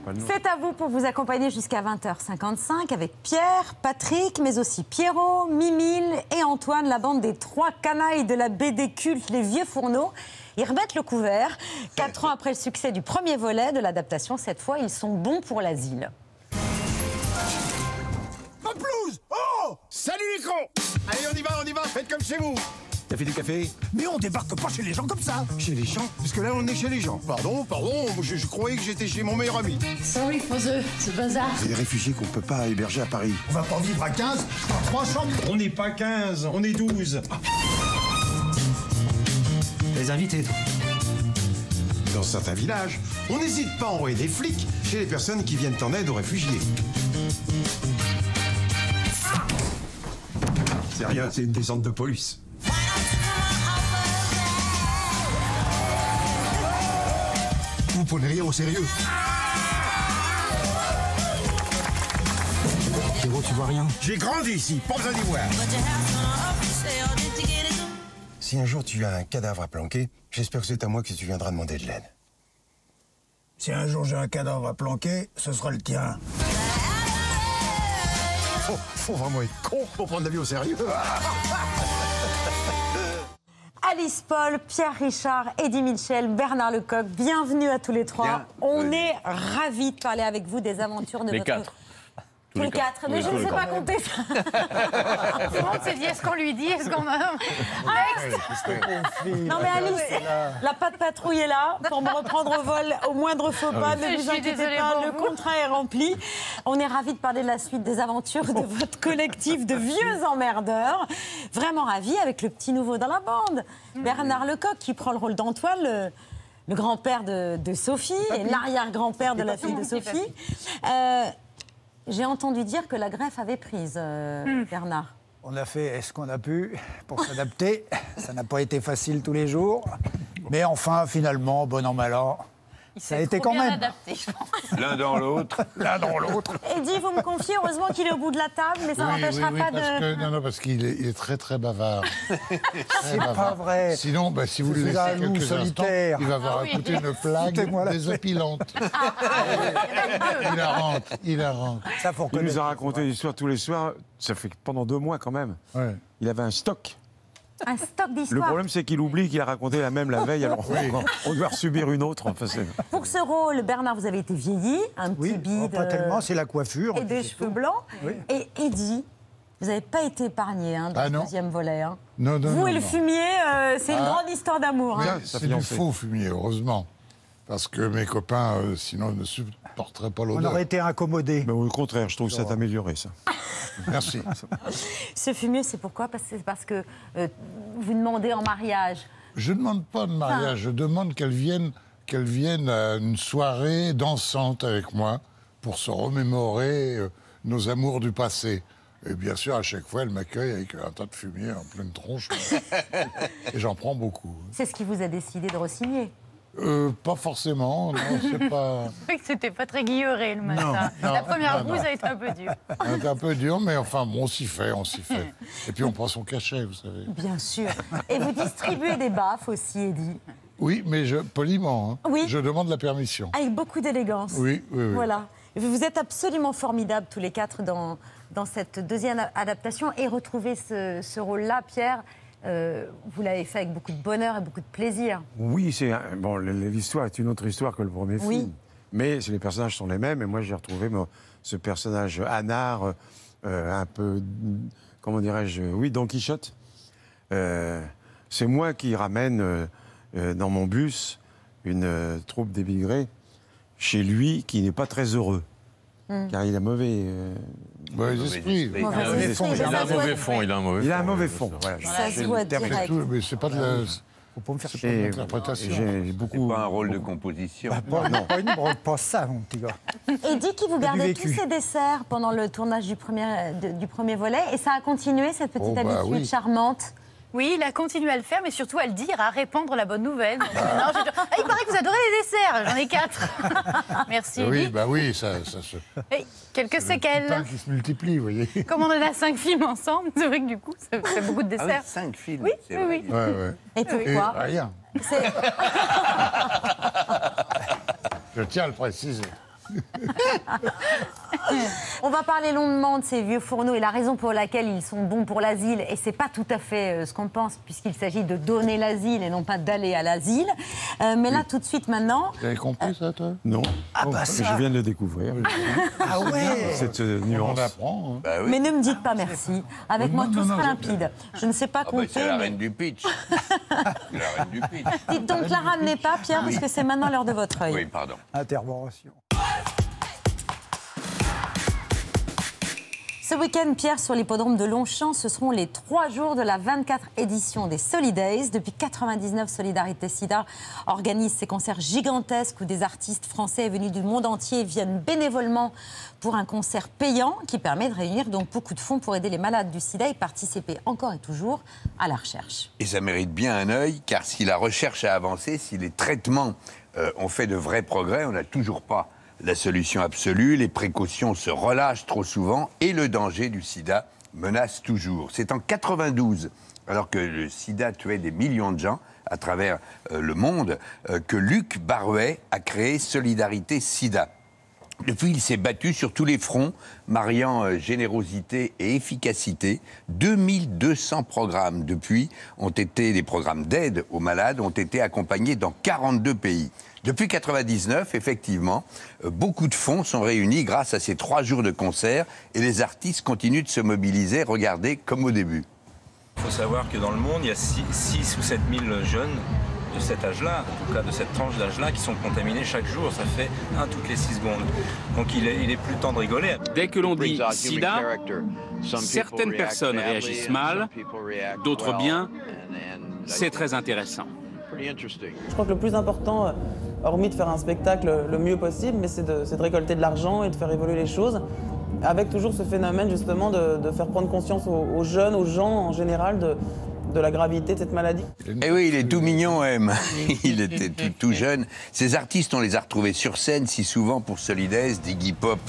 C'est à vous pour vous accompagner jusqu'à 20h55 avec Pierre, Patrick, mais aussi Pierrot, Mimile et Antoine, la bande des 3 canailles de la BD culte Les Vieux Fourneaux. Ils remettent le couvert. 4 ans après le succès du premier volet de l'adaptation, cette fois, ils sont bons pour l'asile. Ma pelouse! Oh! Salut les cons! Allez, on y va, faites comme chez vous! T'as fait du café? Mais on débarque pas chez les gens comme ça. Chez les gens? Parce que là, on est chez les gens. Pardon, je croyais que j'étais chez mon meilleur ami. Sorry for ce bazar. C'est des réfugiés qu'on peut pas héberger à Paris. On va pas vivre à 15 dans 3 chambres. On n'est pas 15, on est 12. Les invités. Dans certains villages, on n'hésite pas à envoyer des flics chez les personnes qui viennent en aide aux réfugiés. C'est rien, c'est une descente de police. Vous prenez rien au sérieux. Pierrot, tu vois rien? J'ai grandi ici, pas besoin d'y voir. Si un jour tu as un cadavre à planquer, j'espère que c'est à moi que tu viendras demander de l'aide. Si un jour j'ai un cadavre à planquer, ce sera le tien. Faut vraiment être con pour prendre la vie au sérieux. Alice Paul, Pierre Richard, Eddie Mitchell, Bernard Lecoq, bienvenue à tous les 3. Bien. On est ravis de parler avec vous des aventures de Les votre... 4. Tous les 4, mais je ne sais pas compter ça. Tout le monde s'est dit, est-ce qu'on lui dit, est-ce qu'on a... Non mais Alice, la patte patrouille est là pour me reprendre au vol au moindre faux pas. Ne Je vous suis inquiétez désolée pas, pour le vous. contrat est rempli. On est ravis de parler de la suite des aventures de votre collectif de vieux emmerdeurs. Vraiment ravis avec le petit nouveau dans la bande. Bernard Lecoq qui prend le rôle d'Antoine, le grand-père de Sophie et l'arrière-grand-père de la fille de Sophie. J'ai entendu dire que la greffe avait prise, Bernard. On a fait ce qu'on a pu pour s'adapter. Ça n'a pas été facile tous les jours. Mais enfin, finalement, bon an, mal an, ça a été quand même. Adapté, je pense. L'un dans l'autre. L'un dans l'autre. Eddie, vous me confiez, heureusement qu'il est au bout de la table, mais ça n'empêchera pas de... parce qu'il est très très bavard. C'est pas vrai. Sinon, si vous Je le suis un laissez loup quelques instants, solitaire. il va avoir écouté une plague Foutez-moi la paix. désopilante. Il a rentre. Ça, faut Il nous reconnaître. a raconté une histoire tous les soirs. Ça fait pendant 2 mois quand même. Ouais. Il avait un stock. Un stock Le d'histoires. problème, c'est qu'il oublie qu'il a raconté la même la veille. Alors on doit subir une autre. Enfin, Pour ce rôle, Bernard, vous avez été vieilli, un petit Oui, bide pas tellement, c'est la coiffure. et des cheveux blancs. Oui. Et Eddie, vous n'avez pas été épargné dans le non. 2e volet. Hein. Non, Vous et le fumier, c'est une grande histoire d'amour. hein. C'est du faux fumier, heureusement. Parce que mes copains, sinon, ne supporteraient pas On l'odeur. aurait été incommodés. Mais au contraire, je trouve ça amélioré, ça. Merci. Ce fumier, c'est pourquoi? C'est parce que vous demandez en mariage. Je ne demande pas de mariage, je demande qu'elle vienne à une soirée dansante avec moi pour se remémorer nos amours du passé. Et bien sûr, à chaque fois, elle m'accueille avec un tas de fumier en pleine tronche. Et j'en prends beaucoup. C'est ce qui vous a décidé de re-signer. Pas forcément, non, c'est pas... Oui, c'était pas très guilleré le matin. non, La première non, bouse non. a été un peu dure. C'est un peu dur, mais enfin, bon, on s'y fait. Et puis on prend son cachet, vous savez. Bien sûr. Et vous distribuez des baffes aussi, Eddie. Oui, mais poliment, hein. Oui. Je demande la permission. Avec beaucoup d'élégance. Oui. Voilà. Vous êtes absolument formidables tous les 4 dans cette 2e adaptation. Et retrouver ce rôle-là, Pierre, vous l'avez fait avec beaucoup de bonheur et beaucoup de plaisir. Oui, l'histoire est une autre histoire que le premier Oui. film. Mais les personnages sont les mêmes. Et moi, j'ai retrouvé ce personnage anard, un peu, comment dirais-je, oui, Don Quichotte. C'est moi qui ramène dans mon bus une troupe d'émigrés chez lui qui n'est pas très heureux. Car il a mauvais... Mauvais esprit. Il a un mauvais fond. Il a un mauvais fond. Voilà. Ça se voit direct. Mais c'est pas de la... Faut pas me faire C'est pas de l'interprétation. J'ai beaucoup... C'est pas un rôle de composition. pas ça, mon petit gars. Eddie, qui vous du gardait vécu. tous ces desserts pendant le tournage du premier volet. Et ça a continué, cette petite habitude charmante. Oui, il a continué à le faire, mais surtout à le dire, à répandre la bonne nouvelle. Donc, maintenant, il paraît que vous adorez les desserts. J'en ai 4. Merci, Eddie. Oui, ça se... Et quelques pain séquelles. qui se multiplie, vous voyez. Comme on en a 5 films ensemble, c'est vrai que du coup, ça fait beaucoup de Ah oui, desserts. 5 films. Oui, c'est oui, vrai. oui. Ouais. Et Et pourquoi rien. C'est- Je tiens à le préciser. On va parler longuement de ces vieux fourneaux et la raison pour laquelle ils sont bons pour l'asile. Et c'est pas tout à fait ce qu'on pense, puisqu'il s'agit de donner l'asile et non pas d'aller à l'asile. Mais là, tout de suite, maintenant... Tu avais compris ça, toi? Non. Ah bah Je ça. viens de le découvrir. Ah ouais. Cette On nuance. apprend. Hein. Bah oui. Mais ne me dites pas merci. Avec moi, tout sera limpide. Je ne sais pas Ah bah, compter. c'est la mais- reine du pitch. C'est la reine du pitch. Dites donc, la ramenez pas, Pierre, parce que c'est maintenant l'heure de votre œil. Oui, pardon. Intervention. Ce week-end, Pierre, sur l'hippodrome de Longchamp, ce seront les 3 jours de la 24e édition des Solidays. Depuis 1999, Solidarité Sida organise ces concerts gigantesques où des artistes français venus du monde entier viennent bénévolement pour un concert payant qui permet de réunir donc beaucoup de fonds pour aider les malades du sida et participer encore et toujours à la recherche. Et ça mérite bien un œil, car si la recherche a avancé, si les traitements ont fait de vrais progrès, on n'a toujours pas la solution absolue, les précautions se relâchent trop souvent et le danger du sida menace toujours. C'est en 92, alors que le sida tuait des millions de gens à travers le monde, que Luc Barouet a créé Solidarité Sida. Depuis, il s'est battu sur tous les fronts, mariant générosité et efficacité. 2200 programmes depuis ont été, des programmes d'aide aux malades, ont été accompagnés dans 42 pays. Depuis 1999, effectivement, beaucoup de fonds sont réunis grâce à ces 3 jours de concert et les artistes continuent de se mobiliser, regardez, comme au début. Il faut savoir que dans le monde, il y a 6 ou 7 000 jeunes de cet âge-là, en tout cas de cette tranche d'âge-là, qui sont contaminés chaque jour. Ça fait 1 toutes les 6 secondes. Donc il est plus le temps de rigoler. Dès que l'on dit sida, certaines personnes réagissent mal, d'autres bien. C'est très intéressant. Je crois que le plus important, hormis de faire un spectacle le mieux possible, mais c'est de récolter de l'argent et de faire évoluer les choses, avec toujours ce phénomène justement de faire prendre conscience aux jeunes, aux gens en général, de la gravité de cette maladie. Eh oui, il est tout mignon, M. Il était tout jeune. Ces artistes, on les a retrouvés sur scène si souvent pour Solidays, d'Iggy Pop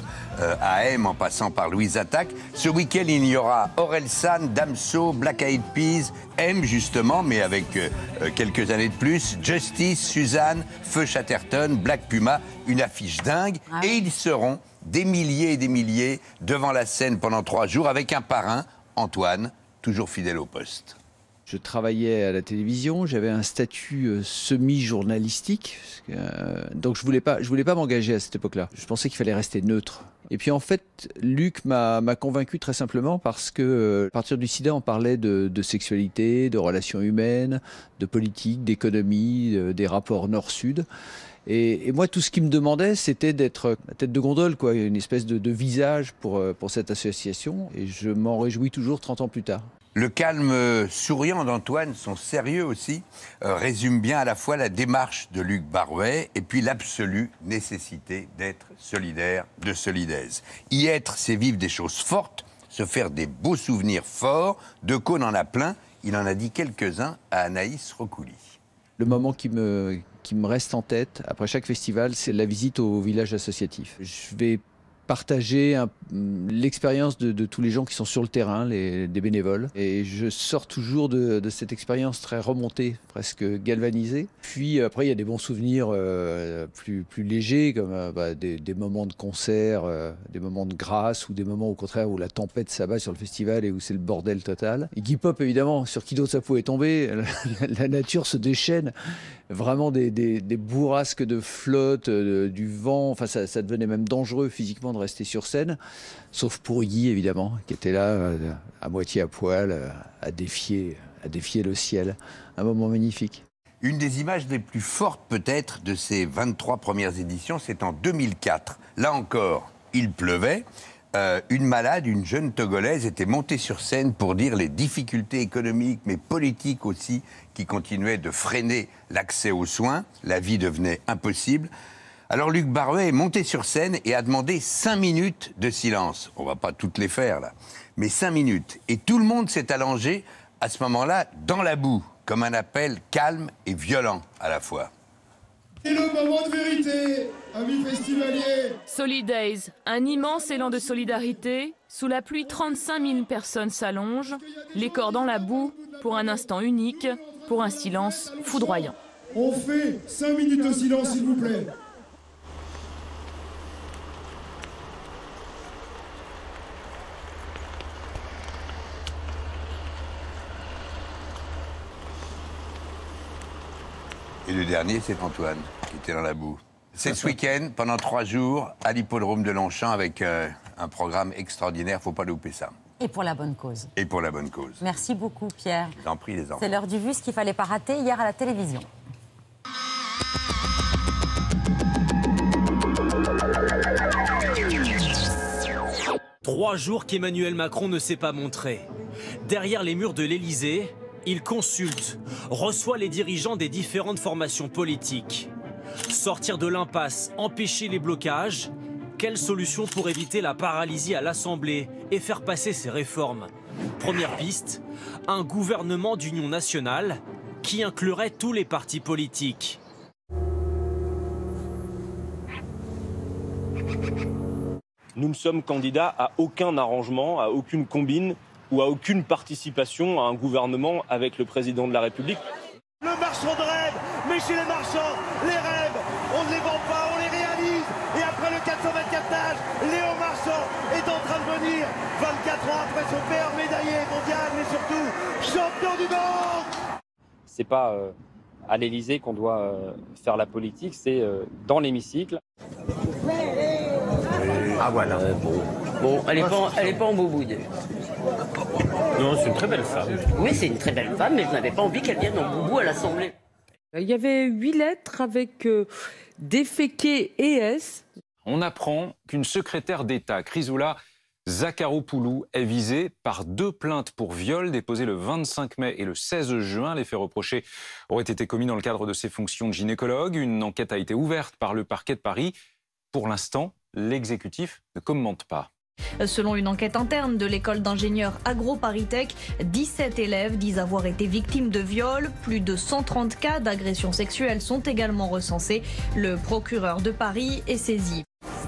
à M, en passant par Louise Attaque. Ce week-end, il y aura Orelsan, Damso, Black Eyed Peas, M justement, mais avec quelques années de plus, Justice, Suzanne, Feu Chatterton, Black Puma, une affiche dingue. Ah. Et ils seront des milliers et des milliers devant la scène pendant 3 jours avec un parrain, Antoine, toujours fidèle au poste. Je travaillais à la télévision, j'avais un statut semi-journalistique, donc je voulais pas m'engager à cette époque-là. Je pensais qu'il fallait rester neutre. Et puis en fait, Luc m'a convaincu très simplement parce que à partir du sida, on parlait de sexualité, de relations humaines, de politique, d'économie, des rapports nord-sud. Et moi, tout ce qu'il me demandait, c'était d'être la tête de gondole, quoi, une espèce de visage pour cette association. Et je m'en réjouis toujours 30 ans plus tard. Le calme souriant d'Antoine, son sérieux aussi, résume bien à la fois la démarche de Luc Barouet et puis l'absolue nécessité d'être solidaire de Solidays. Y être, c'est vivre des choses fortes, se faire des beaux souvenirs forts. De Caunes en a plein, il en a dit quelques-uns à Anaïs Recouli. Le moment qui me reste en tête, après chaque festival, c'est la visite au village associatif. Je vais partager l'expérience de tous les gens qui sont sur le terrain, des bénévoles. Et je sors toujours de cette expérience très remontée, presque galvanisée. Puis après, il y a des bons souvenirs plus légers, comme des moments de concert, des moments de grâce, ou des moments au contraire où la tempête s'abat sur le festival et où c'est le bordel total. Iggy Pop, évidemment, sur qui d'autre ça pouvait tomber. La nature se déchaîne. Vraiment des bourrasques de flotte, du vent. Enfin, ça devenait même dangereux physiquement de rester sur scène, sauf pour Iggy, évidemment, qui était là, à moitié à poil, à défier le ciel. Un moment magnifique. Une des images les plus fortes, peut-être, de ces 23 premières éditions, c'est en 2004. Là encore, il pleuvait. Une malade, une jeune Togolaise, était montée sur scène pour dire les difficultés économiques, mais politiques aussi, qui continuaient de freiner l'accès aux soins. La vie devenait impossible. Alors Luc Barouet est monté sur scène et a demandé 5 minutes de silence. On ne va pas toutes les faire, là. Mais 5 minutes. Et tout le monde s'est allongé, à ce moment-là, dans la boue, comme un appel calme et violent à la fois. Et le moment de vérité, amis festivaliers. Solidays, un immense élan de solidarité. Sous la pluie, 35 000 personnes s'allongent, les corps dans la boue, pour un instant unique, pour un silence foudroyant. On fait 5 minutes de silence, s'il vous plaît. Et le dernier, c'est Antoine, qui était dans la boue. C'est ce week-end, pendant 3 jours, à l'hippodrome de Longchamp, avec un programme extraordinaire. Faut pas louper ça. Et pour la bonne cause. Et pour la bonne cause. Merci beaucoup, Pierre. Je vous en prie, les enfants. C'est l'heure du vu, ce qu'il fallait pas rater hier à la télévision. Trois jours qu'Emmanuel Macron ne s'est pas montré. Derrière les murs de l'Élysée, il consulte, reçoit les dirigeants des différentes formations politiques. Sortir de l'impasse, empêcher les blocages. Quelle solution pour éviter la paralysie à l'Assemblée et faire passer ces réformes? Première piste, un gouvernement d'union nationale qui inclurait tous les partis politiques. Nous ne sommes candidats à aucun arrangement, à aucune combine ou à aucune participation à un gouvernement avec le président de la République. Le marchand de rêve, mais chez les marchands, les rêves, on ne les vend pas, on les réalise. Et après le 424 nages, Léo Marchand est en train de venir, 24 ans après son père, médaillé mondial, mais surtout champion du monde. C'est pas à l'Élysée qu'on doit faire la politique, c'est dans l'hémicycle. Ah voilà. Bon, elle est pas en boubouille. Non, c'est une très belle femme. Oui, c'est une très belle femme, mais je n'avais pas envie qu'elle vienne en boubou à l'Assemblée. Il y avait 8 lettres avec déféqué et S. On apprend qu'une secrétaire d'État, Chrysoula Zakharopoulou, est visée par 2 plaintes pour viol déposées le 25 mai et le 16 juin. Les faits reprochés auraient été commis dans le cadre de ses fonctions de gynécologue. Une enquête a été ouverte par le parquet de Paris. Pour l'instant, l'exécutif ne commente pas. Selon une enquête interne de l'école d'ingénieurs AgroParisTech, 17 élèves disent avoir été victimes de viols. Plus de 130 cas d'agressions sexuelles sont également recensés. Le procureur de Paris est saisi.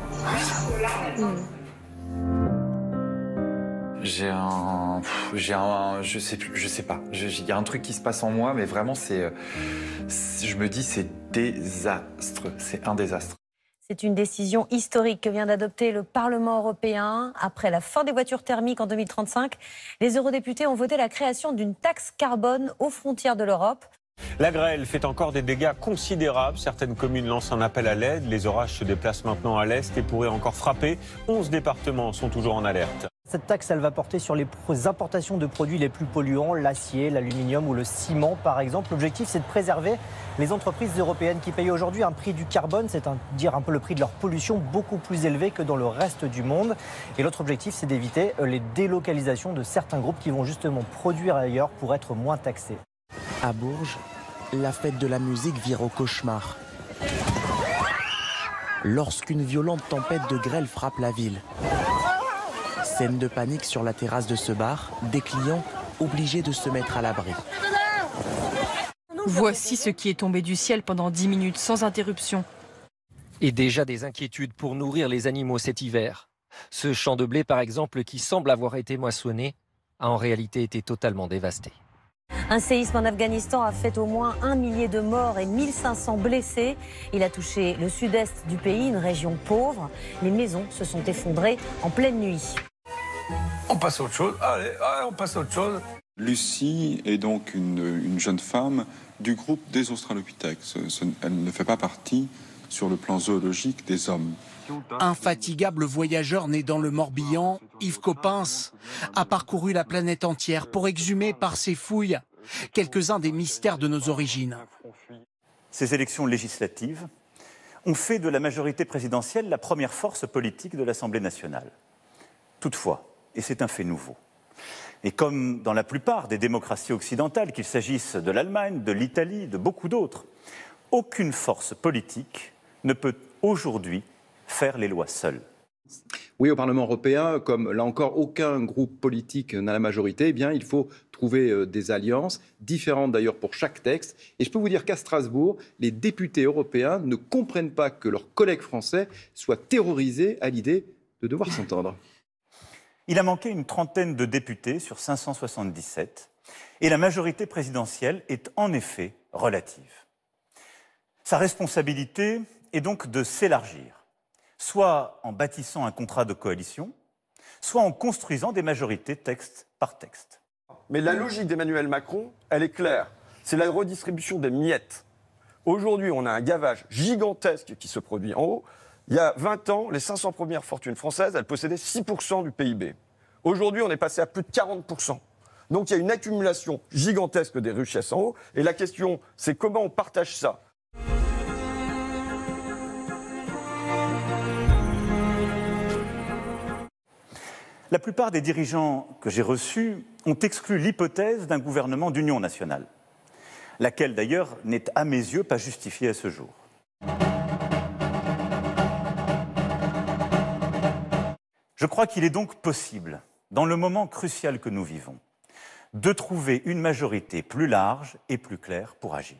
Je sais pas. Il y a un truc qui se passe en moi, mais vraiment, je me dis, c'est désastreux. C'est un désastre. C'est une décision historique que vient d'adopter le Parlement européen. Après la fin des voitures thermiques en 2035, les eurodéputés ont voté la création d'une taxe carbone aux frontières de l'Europe. La grêle fait encore des dégâts considérables. Certaines communes lancent un appel à l'aide. Les orages se déplacent maintenant à l'est et pourraient encore frapper. 11 départements sont toujours en alerte. Cette taxe, elle va porter sur les importations de produits les plus polluants, l'acier, l'aluminium ou le ciment par exemple. L'objectif, c'est de préserver les entreprises européennes qui payent aujourd'hui un prix du carbone, c'est-à-dire un peu le prix de leur pollution, beaucoup plus élevé que dans le reste du monde. Et l'autre objectif, c'est d'éviter les délocalisations de certains groupes qui vont justement produire ailleurs pour être moins taxés. À Bourges, la fête de la musique vire au cauchemar. Lorsqu'une violente tempête de grêle frappe la ville. Scène de panique sur la terrasse de ce bar, des clients obligés de se mettre à l'abri. Voici ce qui est tombé du ciel pendant 10 minutes sans interruption. Et déjà des inquiétudes pour nourrir les animaux cet hiver. Ce champ de blé, par exemple, qui semble avoir été moissonné, a en réalité été totalement dévasté. Un séisme en Afghanistan a fait au moins 1 millier de morts et 1500 blessés. Il a touché le sud-est du pays, une région pauvre. Les maisons se sont effondrées en pleine nuit. On passe à autre chose. Allez, on passe à autre chose. Lucie est donc une jeune femme du groupe des Australopithèques. Elle ne fait pas partie, sur le plan zoologique, des hommes. Infatigable voyageur né dans le Morbihan, Yves Coppens a parcouru la planète entière pour exhumer par ses fouilles quelques-uns des mystères de nos origines. Ces élections législatives ont fait de la majorité présidentielle la première force politique de l'Assemblée nationale. Toutefois, et c'est un fait nouveau, et comme dans la plupart des démocraties occidentales, qu'il s'agisse de l'Allemagne, de l'Italie, de beaucoup d'autres, aucune force politique ne peut aujourd'hui faire les lois seule. Oui, au Parlement européen, comme là encore aucun groupe politique n'a la majorité, eh bien il faut trouver des alliances, différentes d'ailleurs pour chaque texte. Et je peux vous dire qu'à Strasbourg, les députés européens ne comprennent pas que leurs collègues français soient terrorisés à l'idée de devoir s'entendre. Il a manqué une trentaine de députés sur 577, et la majorité présidentielle est en effet relative. Sa responsabilité est donc de s'élargir, soit en bâtissant un contrat de coalition, soit en construisant des majorités texte par texte. Mais la logique d'Emmanuel Macron, elle est claire. C'est la redistribution des miettes. Aujourd'hui, on a un gavage gigantesque qui se produit en haut. Il y a 20 ans, les 500 premières fortunes françaises, elles possédaient 6% du PIB. Aujourd'hui, on est passé à plus de 40%. Donc il y a une accumulation gigantesque des richesses en haut. Et la question, c'est comment on partage ça ? La plupart des dirigeants que j'ai reçus ont exclu l'hypothèse d'un gouvernement d'union nationale, laquelle d'ailleurs n'est à mes yeux pas justifiée à ce jour. Je crois qu'il est donc possible, dans le moment crucial que nous vivons, de trouver une majorité plus large et plus claire pour agir.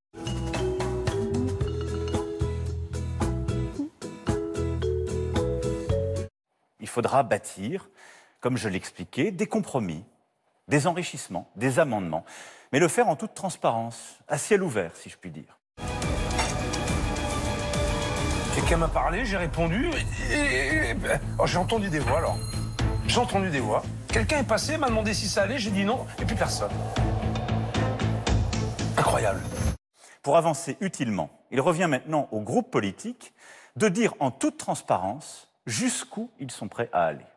Il faudra bâtir, comme je l'expliquais, des compromis, des enrichissements, des amendements, mais le faire en toute transparence, à ciel ouvert, si je puis dire. Quelqu'un m'a parlé, j'ai répondu, oh, j'ai entendu des voix alors. J'ai entendu des voix. Quelqu'un est passé, m'a demandé si ça allait, j'ai dit non, et puis personne. Incroyable. Pour avancer utilement, il revient maintenant aux groupes politiques de dire en toute transparence jusqu'où ils sont prêts à aller.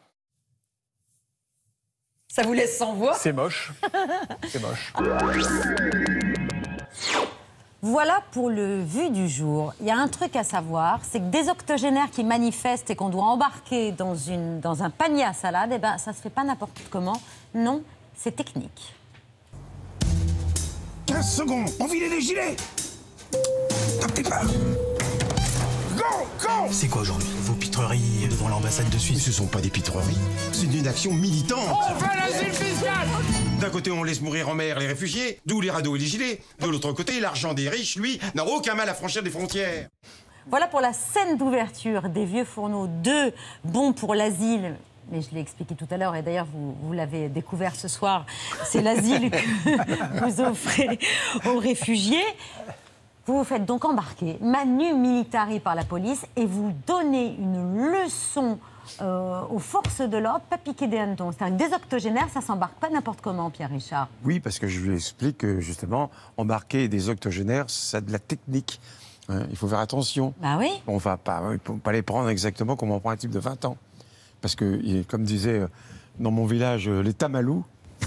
Ça vous laisse sans voix? C'est moche. C'est moche. Voilà pour le vu du jour. Il y a un truc à savoir, c'est que des octogénaires qui manifestent et qu'on doit embarquer dans un panier à salade, eh ben, ça se fait pas n'importe comment. Non, c'est technique. 15 secondes, enfilez les gilets. Tapez pas. C'est quoi aujourd'hui? Vos pitreries devant l'ambassade de Suisse? Ce sont pas des pitreries, c'est une action militante. On fait l'asile fiscal. D'un côté, on laisse mourir en mer les réfugiés, d'où les radeaux et les gilets. De l'autre côté, l'argent des riches, lui, n'a aucun mal à franchir des frontières. Voilà pour la scène d'ouverture des Vieux Fourneaux 2, bon pour l'asile. Mais je l'ai expliqué tout à l'heure, et d'ailleurs, vous l'avez découvert ce soir. C'est l'asile que vous offrez aux réfugiés. Vous vous faites donc embarquer, manu militari par la police, et vous donnez une leçon aux forces de l'ordre, pas piquer des hannetons. C'est-à-dire que des octogénaires, ça s'embarque pas n'importe comment, Pierre Richard. Oui, parce que je lui explique que, justement, embarquer des octogénaires, ça a de la technique. Hein, il faut faire attention. Bah oui. On va pas les prendre exactement comme on prend un type de 20 ans. Parce que, comme disait dans mon village, les tamalous...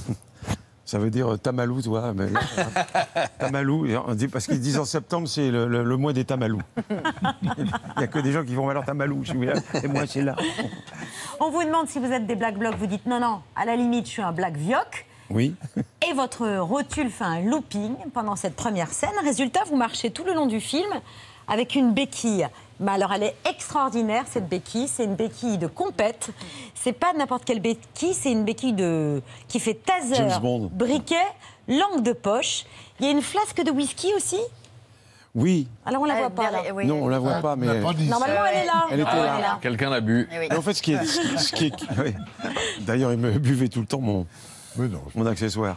Ça veut dire tamalou, toi. Mais là, tamalou, parce qu'ils disent en septembre, c'est le mois des tamalous. Il n'y a que des gens qui vont à leur tamalou, je suis là, et moi, c'est là. On vous demande si vous êtes des Black Blocs, vous dites non, à la limite, je suis un Black Vioc. Oui. Et votre rotule fait un looping pendant cette première scène. Résultat, vous marchez tout le long du film avec une béquille. Mais alors, elle est extraordinaire, cette béquille. C'est une béquille de compète. C'est pas n'importe quelle béquille, c'est une béquille qui fait taser, briquet, langue de poche. Il y a une flasque de whisky aussi? Oui. Alors, on la voit pas, là. Oui. Non, on la voit pas, mais... Normalement, elle est là. Elle était là. Quelqu'un l'a bu. Oui. En fait, ce qui est... Oui. D'ailleurs, il me buvait tout le temps mon accessoire.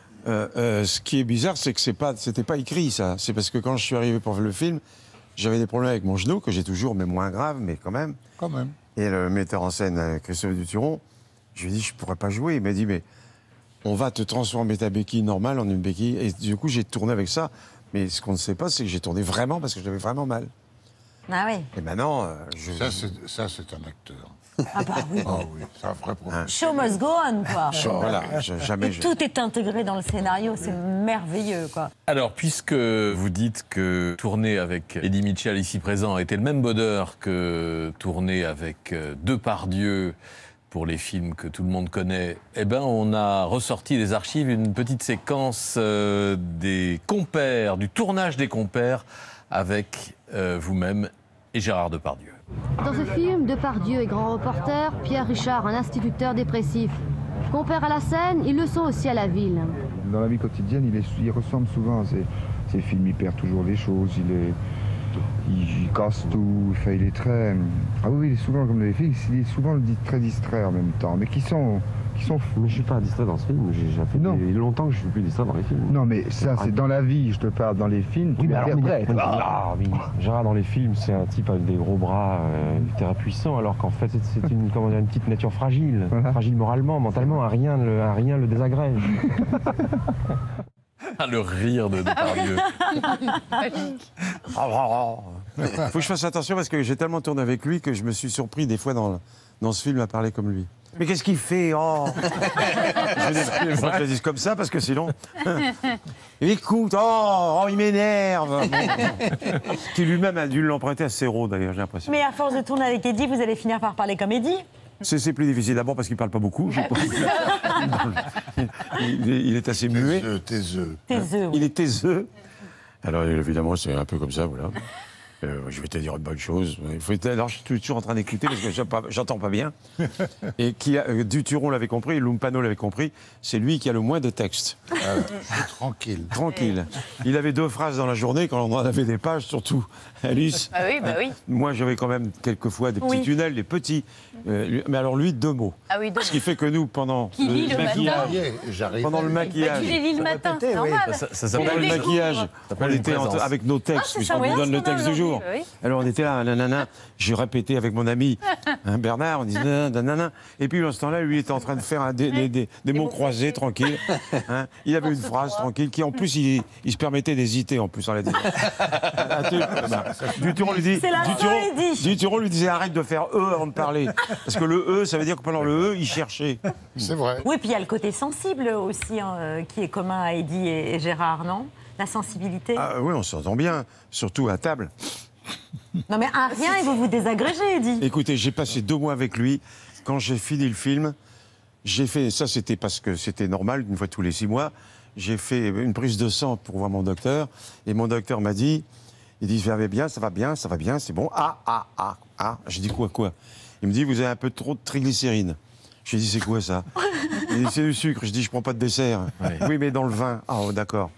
Ce qui est bizarre, c'est que c'était pas écrit, ça. C'est parce que quand je suis arrivé pour le film, j'avais des problèmes avec mon genou, que j'ai toujours, mais moins grave, mais quand même. Quand même. Et le metteur en scène, Christophe Duturon, je lui ai dit, je pourrais pas jouer. Il m'a dit, mais on va te transformer ta béquille normale en une béquille. Et du coup, j'ai tourné avec ça. Mais ce qu'on ne sait pas, c'est que j'ai tourné vraiment parce que j'avais vraiment mal. Ah oui. Et maintenant, Ça, c'est un acteur. Ah bah oui. Ah oui, c'est un vrai problème. Show must go on, quoi. Voilà, jamais. Tout est intégré dans le scénario, c'est merveilleux, quoi. Alors, puisque vous dites que tourner avec Eddie Mitchell ici présent a été le même bonheur que tourner avec Depardieu pour les films que tout le monde connaît, eh ben, on a ressorti des archives une petite séquence des Compères, du tournage des Compères avec vous-même et Gérard Depardieu. Dans ce film, Depardieu est grand reporter, Pierre Richard, un instituteur dépressif. Compère à la scène, ils le sont aussi à la ville. Dans la vie quotidienne, il ressemble souvent à ces films. Il perd toujours des choses, il casse tout, il est très... Ah oui, il est souvent comme les filles, il est souvent très distrait en même temps, mais qui sont fous. Mais je suis pas distrait dans ce film, il y a longtemps que je suis plus distrait dans les films. Non, mais ça, c'est dans la vie, je te parle, dans les films, oui, tu interprètes. Gérard, dans les films, c'est un type avec des gros bras, très puissant, alors qu'en fait, c'est une petite nature fragile, fragile moralement, mentalement, rien le désagrège. Ah, le rire de Depardieu. Faut que je fasse attention parce que j'ai tellement tourné avec lui que je me suis surpris des fois dans ce film à parler comme lui. Mais qu'est-ce qu'il fait? Oh je faut que je le dise comme ça parce que sinon... Écoute, il m'énerve. Qui lui-même a dû l'emprunter à Serrault d'ailleurs, j'ai l'impression. Mais à force de tourner avec Eddie, vous allez finir par parler comme Eddie. C'est plus difficile. D'abord parce qu'il ne parle pas beaucoup. Il est assez muet. Taiseux. Il est taiseux. Alors évidemment, c'est un peu comme ça, voilà. Je vais te dire une bonne chose. Alors je suis toujours en train d'écouter parce que j'entends pas bien. Et Duturon l'avait compris, Lumpano l'avait compris, c'est lui qui a le moins de texte. Tranquille. Tranquille. Il avait 2 phrases dans la journée quand on en avait des pages, surtout Alice. Ah oui, bah oui. Moi j'avais quand même quelquefois des petits tunnels, des petits. Mais alors lui, 2 mots. Ah oui, 2 mots. Ce qui fait que nous, pendant Qui lit le matin. Pendant le maquillage. Qui les lit le matin, c'est normal. Ça s'appelle le maquillage. On était avec nos textes, puisqu'on nous donne le texte du jour. Oui. Alors on était là, nanana, j'ai répété avec mon ami Bernard, on disait nanana, et puis en ce temps-là, lui était en train de faire des mots croisés, tranquille. Hein. Il avait une phrase tranquille qui, en plus, il se permettait d'hésiter, en plus, en la disant. Duturon lui disait arrête de faire E avant de parler. Parce que le E, ça veut dire que pendant le E, il cherchait. C'est vrai. Oui, puis il y a le côté sensible aussi, qui est commun à Eddie et Gérard, non? La sensibilité. Ah oui, on s'entend bien, surtout à table. Non mais à rien, il va vous désagréger, Eddie. Écoutez, j'ai passé 2 mois avec lui. Quand j'ai fini le film, j'ai fait... Ça, c'était parce que c'était normal, une fois tous les 6 mois. J'ai fait une prise de sang pour voir mon docteur. Et mon docteur m'a dit... Il dit, ça va bien, c'est bon. J'ai dit, quoi? Il me dit, vous avez un peu trop de triglycérines. J'ai dit, c'est quoi ça? Il dit, c'est du sucre. Je dis, je prends pas de dessert. Ouais. Oui, mais dans le vin. Ah, d'accord.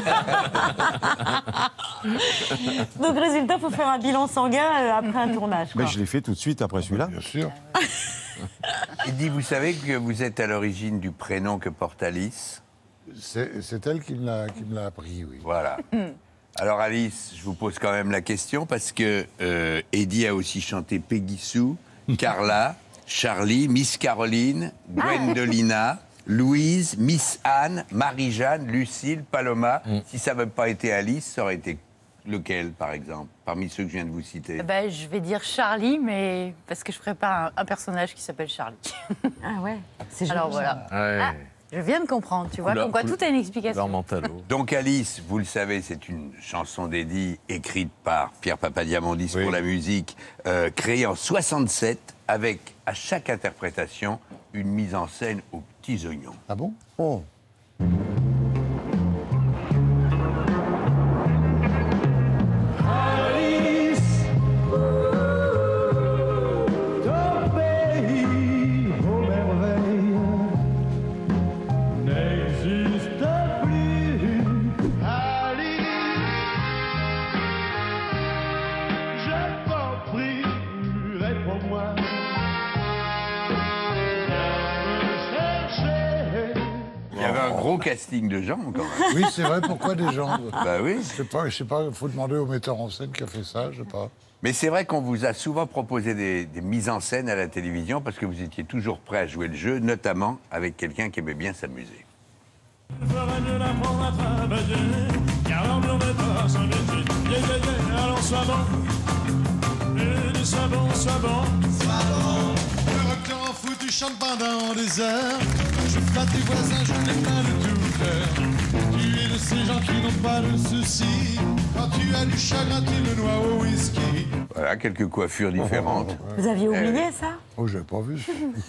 Donc, résultat, il faut faire un bilan sanguin après un tournage. Mais je l'ai fait tout de suite après celui-là. Bien sûr. Eddie, vous savez que vous êtes à l'origine du prénom que porte Alice? C'est elle qui me l'a appris, oui. Voilà. Alors Alice, je vous pose quand même la question parce que Eddie a aussi chanté Peggy Sue, Carla, Charlie, Miss Caroline, Gwendolina, Louise, Miss Anne, Marie-Jeanne, Lucille, Paloma. Si ça n'avait pas été Alice, ça aurait été lequel, par exemple, parmi ceux que je viens de vous citer? Je vais dire Charlie, mais parce que je prépare un personnage qui s'appelle Charlie. Ah ouais, c'est joli. Alors voilà. Ouais. Je viens de comprendre, tu vois, comme quoi tout a une explication. Donc Alice, vous le savez, c'est une chanson d'Eddie écrite par Pierre Papadiamondis pour la musique, créée en 67, avec à chaque interprétation une mise en scène aux petits oignons. Ah bon? Oh. Il y avait un gros casting de gens, quand même. Oui, c'est vrai, pourquoi des gens? Bah oui. Je sais pas, il faut demander au metteur en scène qui a fait ça, je sais pas. Mais c'est vrai qu'on vous a souvent proposé des mises en scène à la télévision parce que vous étiez toujours prêt à jouer le jeu, notamment avec quelqu'un qui aimait bien s'amuser. Tu chantes pendant des heures, je flatte tes voisins, je n'ai pas de tout cœur. Tu es de ces gens qui n'ont pas de soucis, quand tu as du chagrin, tu le noies au whisky. Voilà, quelques coiffures différentes. Vous aviez oublié ça? Oh, j'avais pas vu.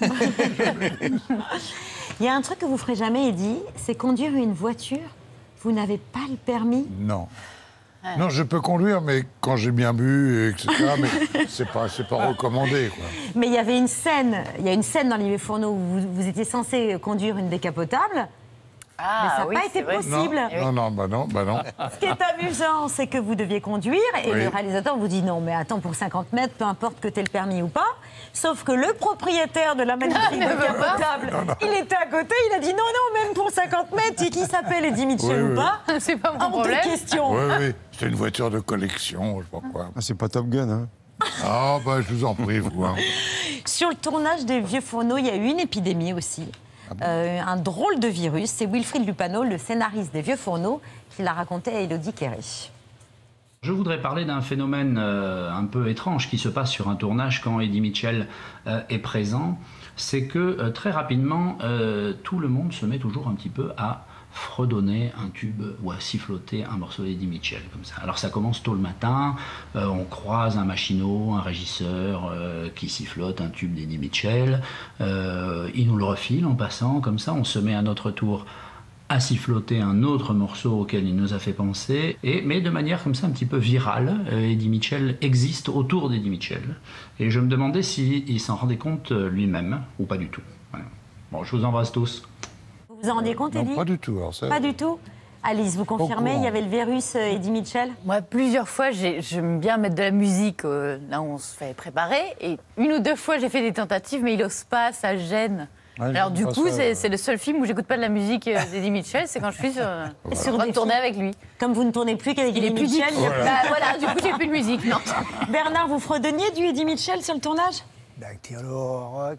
Il y a un truc que vous ferez jamais, Eddie, c'est conduire une voiture. Vous n'avez pas le permis? Non. Non, je peux conduire, mais quand j'ai bien bu, etc. Mais c'est pas recommandé, quoi. Mais il y avait une scène, dans Les Vieux Fourneaux où vous étiez censé conduire une décapotable. Mais ça n'a pas été possible. Non. Ce qui est amusant, c'est que vous deviez conduire et le réalisateur vous dit non, mais attends, pour 50 mètres, peu importe que tu aies le permis ou pas. Sauf que le propriétaire de la magnifique décapotable, il était à côté, il a dit non, même pour 50 mètres, qui s'appelle Eddie Mitchell ou pas, c'est pas mon problème. Question. Oui, c'était une voiture de collection, je sais pas quoi. Ah, c'est pas Top Gun, hein? Ah, je vous en prie, vous. Hein. Sur le tournage des Vieux Fourneaux, il y a eu une épidémie aussi. un drôle de virus. C'est Wilfried Lupano, le scénariste des Vieux Fourneaux, qui l'a raconté à Élodie Kerry. Je voudrais parler d'un phénomène un peu étrange qui se passe sur un tournage quand Eddie Mitchell est présent. C'est que très rapidement, tout le monde se met toujours un petit peu à fredonner un tube ou à siffloter un morceau d'Eddie Mitchell comme ça. Alors ça commence tôt le matin, on croise un machinot, un régisseur qui sifflote un tube d'Eddie Mitchell, il nous le refile en passant comme ça, on se met à notre tour à siffloter un autre morceau auquel il nous a fait penser, mais de manière comme ça un petit peu virale. Eddie Mitchell existe autour d'Eddie Mitchell. Et je me demandais s'il s'en rendait compte lui-même, ou pas du tout. Voilà. Bon, je vous embrasse tous. Vous vous en rendez compte, Eddie? Non, pas du tout. Alors ça... Pas du tout. Alice, vous confirmez, il y avait le virus Eddie Mitchell? Moi, plusieurs fois, j'aime bien mettre de la musique là où on se fait préparer. Et une ou deux fois, j'ai fait des tentatives, mais il n'ose pas, ça gêne. Ouais, alors du coup, c'est le seul film où j'écoute pas de la musique d'Eddie Mitchell, c'est quand je suis sur de tourner avec lui. Comme vous ne tournez plus qu'avec Eddie Mitchell, voilà, du coup, j'ai plus de musique, non. Bernard, vous fredonniez du Eddie Mitchell sur le tournage? C'est son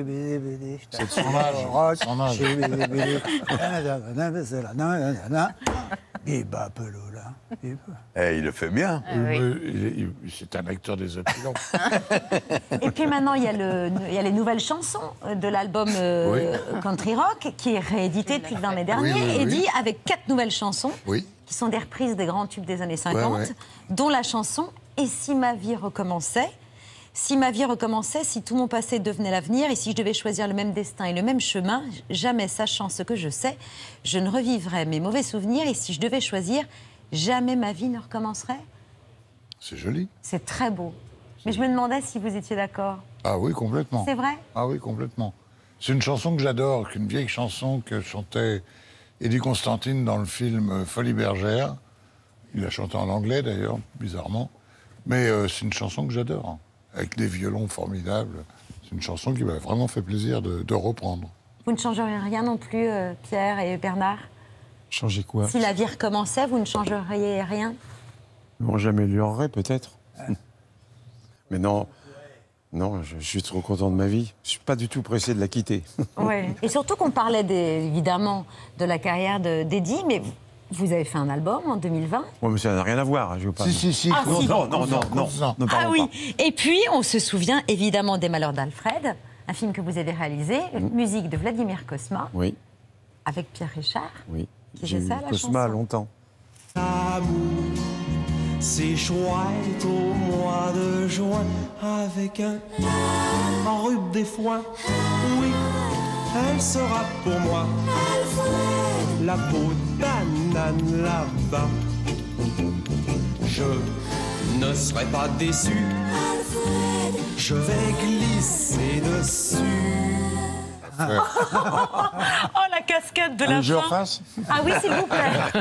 il le fait bien. C'est un acteur des opulents. Et puis maintenant, il y a les nouvelles chansons de l'album Country Rock, qui est réédité depuis le 20 mai dernier, et dit avec 4 nouvelles chansons, qui sont des reprises des grands tubes des années 50, dont la chanson « Et si ma vie recommençait ». Si ma vie recommençait, si tout mon passé devenait l'avenir, et si je devais choisir le même destin et le même chemin, jamais sachant ce que je sais, je ne revivrais mes mauvais souvenirs, et si je devais choisir, jamais ma vie ne recommencerait. C'est joli. C'est très beau. Mais je me demandais si vous étiez d'accord. Ah oui, complètement. C'est vrai? Ah oui, complètement. C'est une chanson que j'adore, une vieille chanson que chantait Eddie Constantine dans le film Folie Bergère. Il la chantait en anglais d'ailleurs, bizarrement. Mais c'est une chanson que j'adore. Avec des violons formidables. C'est une chanson qui m'a vraiment fait plaisir de reprendre. Vous ne changeriez rien non plus, Pierre et Bernard? Changer quoi? Si la vie recommençait, vous ne changeriez rien? Bon, j'améliorerais peut-être. Mais non, je suis trop content de ma vie. Je ne suis pas du tout pressé de la quitter. Ouais. Et surtout qu'on parlait évidemment de la carrière d'Eddie, mais... Vous avez fait un album en 2020. Oui, mais ça n'a rien à voir. Je veux pas... Si. Ah, Non. Ah oui. Et puis, on se souvient évidemment des Malheurs d'Alfred, un film que vous avez réalisé, musique de Vladimir Cosma. Oui. Avec Pierre Richard. Oui. J'ai eu Cosma longtemps. L'amour, c'est chouette au mois de juin, avec un rhume des foins. Oui, elle sera pour moi la peau de banane là-bas. Je ne serai pas déçu, je vais glisser dessus. Oh, la cascade de la je fin. refasse? Ah oui, s'il vous plaît.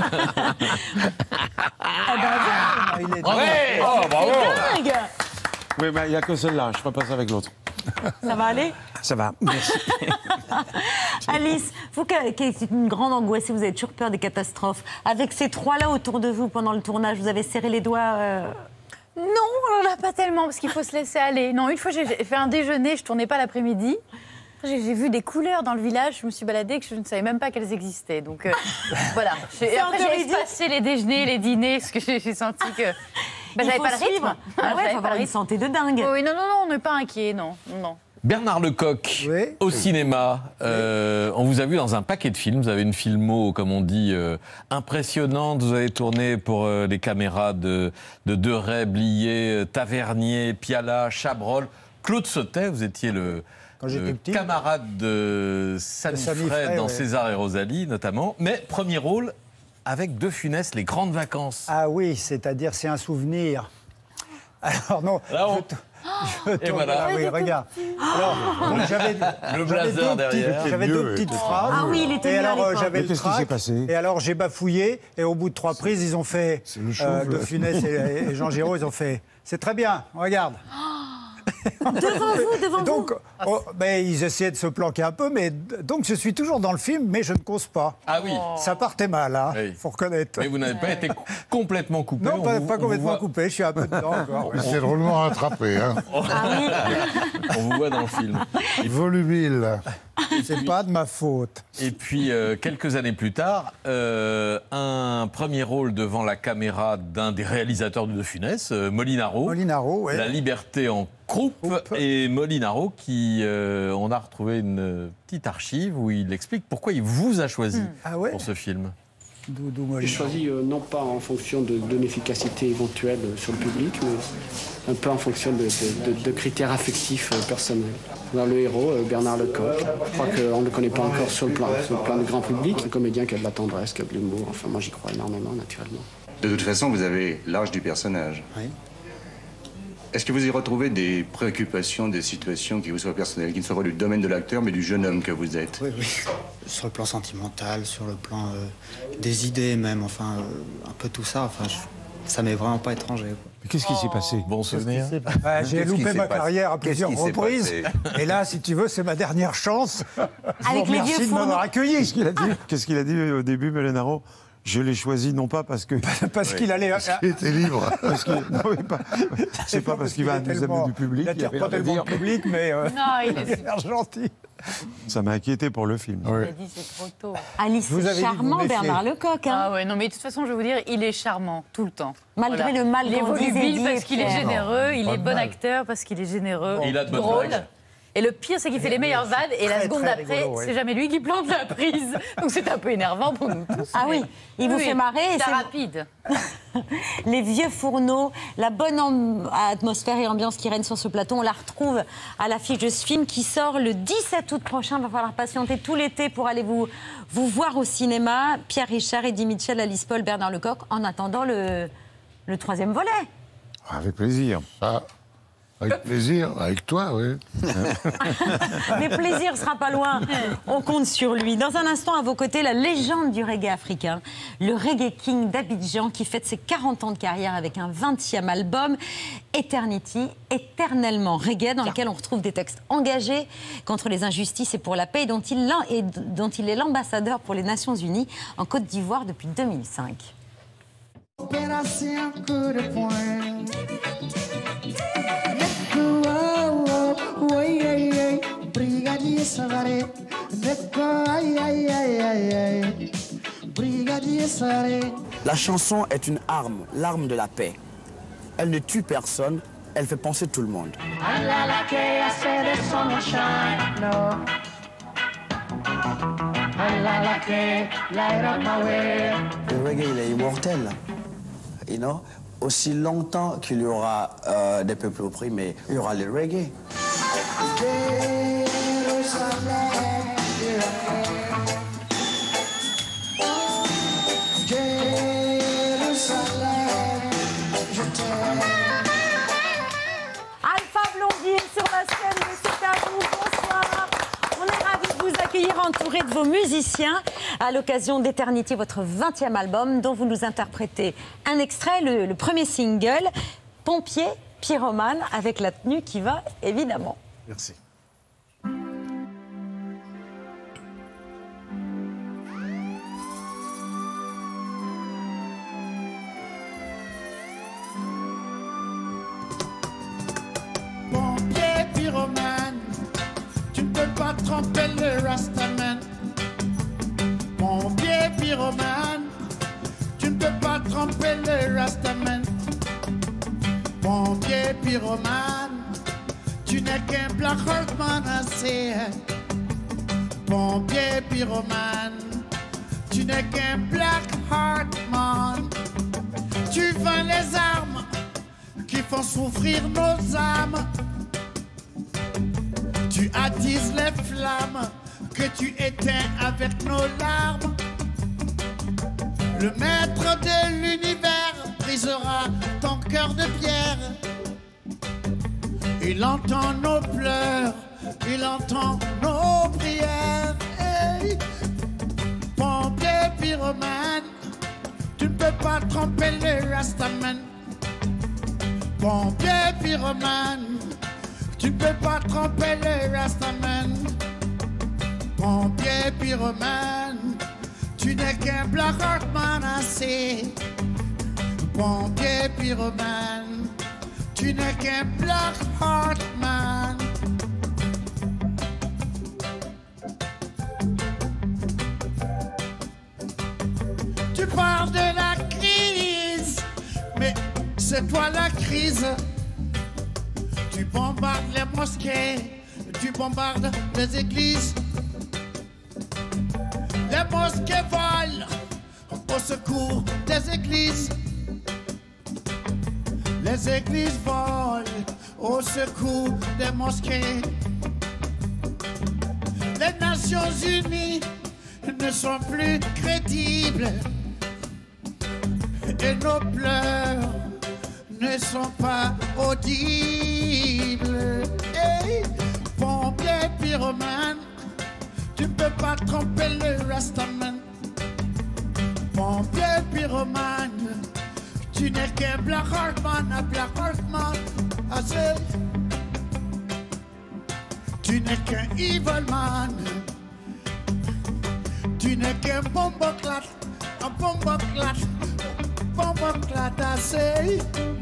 Il est bravo. Dingue. Oui, mais il n'y a que celle-là. Je ne ferai pas ça avec l'autre. Ça va aller? Ça va, merci. Alice, vous qui êtes une grande angoissée, vous avez toujours peur des catastrophes. Avec ces trois-là autour de vous pendant le tournage, vous avez serré les doigts Non, on n'en a pas tellement, parce qu'il faut se laisser aller. Non, une fois, j'ai fait un déjeuner, je ne tournais pas l'après-midi. J'ai vu des couleurs dans le village, je me suis baladée que je ne savais même pas qu'elles existaient. Donc voilà. Et après, j'ai espacé les déjeuners, les dîners, parce que j'ai senti que j'avais pas le rythme. Ah ouais, il faut avoir une santé de dingue. Oui, non, on n'est pas inquiet, non. Bernard Lecoq, au cinéma, on vous a vu dans un paquet de films. Vous avez une filmo, comme on dit, impressionnante. Vous avez tourné pour les caméras de Deray, Blier, Tavernier, Piala, Chabrol. Claude Sautet, vous étiez le camarade de Samy Fray dans César et Rosalie, notamment. Mais premier rôle avec De Funès, Les Grandes Vacances. Ah oui, c'est-à-dire c'est un souvenir. Alors non... Et voilà. Oui, regarde. Alors, j'avais deux petites phrases. Ah oui, il était et bien alors j'avais le qu'est-ce qui s'est trac. passé? Et alors j'ai bafouillé. Et au bout de 3 prises, ils ont fait De Funès et Jean Giraud. Ils ont fait. C'est très bien. Regarde. Devant donc, ils essayaient de se planquer un peu, mais donc je suis toujours dans le film, mais je ne cause pas. Ah oui. Ça partait mal, hein, faut reconnaître. Mais vous n'avez pas été complètement coupé. Non, pas complètement coupé, je suis un peu dedans encore. C'est drôlement rattrapé, hein. Ah oui. On vous voit dans le film. Volubile. C'est pas de ma faute. Et puis, quelques années plus tard, un premier rôle devant la caméra d'un des réalisateurs de De Funès, Molinaro. Molinaro, oui. La liberté en croupe. Et Molinaro, on a retrouvé une petite archive où il explique pourquoi il vous a choisi pour ce film. J'ai choisi non pas en fonction d'une efficacité éventuelle sur le public, mais un peu en fonction de critères affectifs personnels. Dans le héros, Bernard Lecoq, je crois qu'on ne le connaît pas encore sur le plan du grand public. Un comédien qui a de la tendresse, qui a de l'humour. Enfin, moi, j'y crois énormément, naturellement. De toute façon, vous avez l'âge du personnage. Oui. Est-ce que vous y retrouvez des préoccupations, des situations qui vous soient personnelles, qui ne soient pas du domaine de l'acteur, mais du jeune homme que vous êtes? Oui, oui. Sur le plan sentimental, sur le plan des idées même, enfin, un peu tout ça. Enfin, ça m'est vraiment pas étranger. Quoi. Mais qu'est-ce qui s'est passé? Bon souvenir. J'ai loupé ma carrière à plusieurs reprises. Et là, si tu veux, c'est ma dernière chance. Avec les vieux Merci de m'avoir accueilli. Qu'est-ce qu'il a dit au début, Molinaro? Je l'ai choisi non pas parce que... Parce qu'il allait... Il était libre. C'est pas parce qu'il va nous amener du public. Il attire pas tellement le public, mais non, il est super gentil. Ça m'a inquiété pour le film. Il a dit c'est trop tôt. Alice, c'est charmant, Bernard Lecoq. Hein. Ah ouais, non, mais de toute façon, je vais vous dire, il est charmant tout le temps. Malgré le mal il est qu'on disait, volubile parce dit, qu'il est Pierre. généreux, il Pas est de bon mal. acteur parce qu'il est généreux, Et il a de bonnes drôle. blagues. Et le pire, c'est qu'il fait les meilleures vannes et la Très, seconde très d'après, rigolo, ouais. c'est jamais lui qui plante la prise. Donc c'est un peu énervant pour nous tous. Ah oui, il vous fait marrer. C'est rapide. Les vieux fourneaux, la bonne atmosphère et ambiance qui règne sur ce plateau, on la retrouve à l'affiche de ce film qui sort le 17 août prochain. Il va falloir patienter tout l'été pour aller vous voir au cinéma. Pierre Richard, Eddie Mitchell, Alice Paul, Bernard Lecoq, en attendant le troisième volet. Avec plaisir. Avec plaisir, avec toi, oui. Mais plaisir sera pas loin. On compte sur lui. Dans un instant, à vos côtés, la légende du reggae africain, le Reggae King d'Abidjan, qui fête ses 40 ans de carrière avec un 20e album, Eternity, éternellement reggae, dans lequel on retrouve des textes engagés contre les injustices et pour la paix, dont il est l'ambassadeur pour les Nations Unies en Côte d'Ivoire depuis 2005. Opération coup de poing. Brigadier Savary, Brigadier Savary. La chanson est une arme, l'arme de la paix. Elle ne tue personne, elle fait penser tout le monde. Le reggae, il est immortel. You know? Aussi longtemps qu'il y aura des peuples opprimés, il y aura le reggae. Alpha Blondine sur la scène, mais c'est à vous, bonsoir. On est ravis de vous accueillir entouré de vos musiciens à l'occasion d'Eternity, votre 20e album, dont vous nous interprétez un extrait, le premier single, Pompier, Pyromane, avec la tenue qui va, évidemment. Merci. Pompier pyromane, tu ne peux pas tromper le Rastaman. Pompier pyromane, tu ne peux pas tromper le Rastaman. Pompier pyromane, tu n'es qu'un black heart menacé. Pompier pyromane, tu n'es qu'un black heart man. Tu vends les armes qui font souffrir nos âmes. Tu attises les flammes que tu éteins avec nos larmes. Le maître de l'univers brisera ton cœur de pierre. Il entend nos pleurs, il entend nos prières. Hey. Pompier pyromane, tu ne peux pas tromper le Rastaman. Pompier pyromane, tu ne peux pas tromper le Rastaman. Pompier pyromane, tu n'es qu'un black heart menacé. Pompier pyromane, tu n'es qu'un black heart man. parle de la crise, mais c'est toi la crise. Tu bombardes les mosquées, tu bombardes les églises. Les mosquées volent au secours des églises. Les églises volent au secours des mosquées. Les Nations Unies ne sont plus crédibles et nos pleurs ne sont pas audibles. Hey, pompier pyromane, tu peux pas tromper le Rastaman. Pompier pyromane, tu n'es qu'un Black Heartman, un Black Heartman. Assez. Tu n'es qu'un evil man. Tu n'es qu'un bomboclat, un bomboclat, bomboclat assez.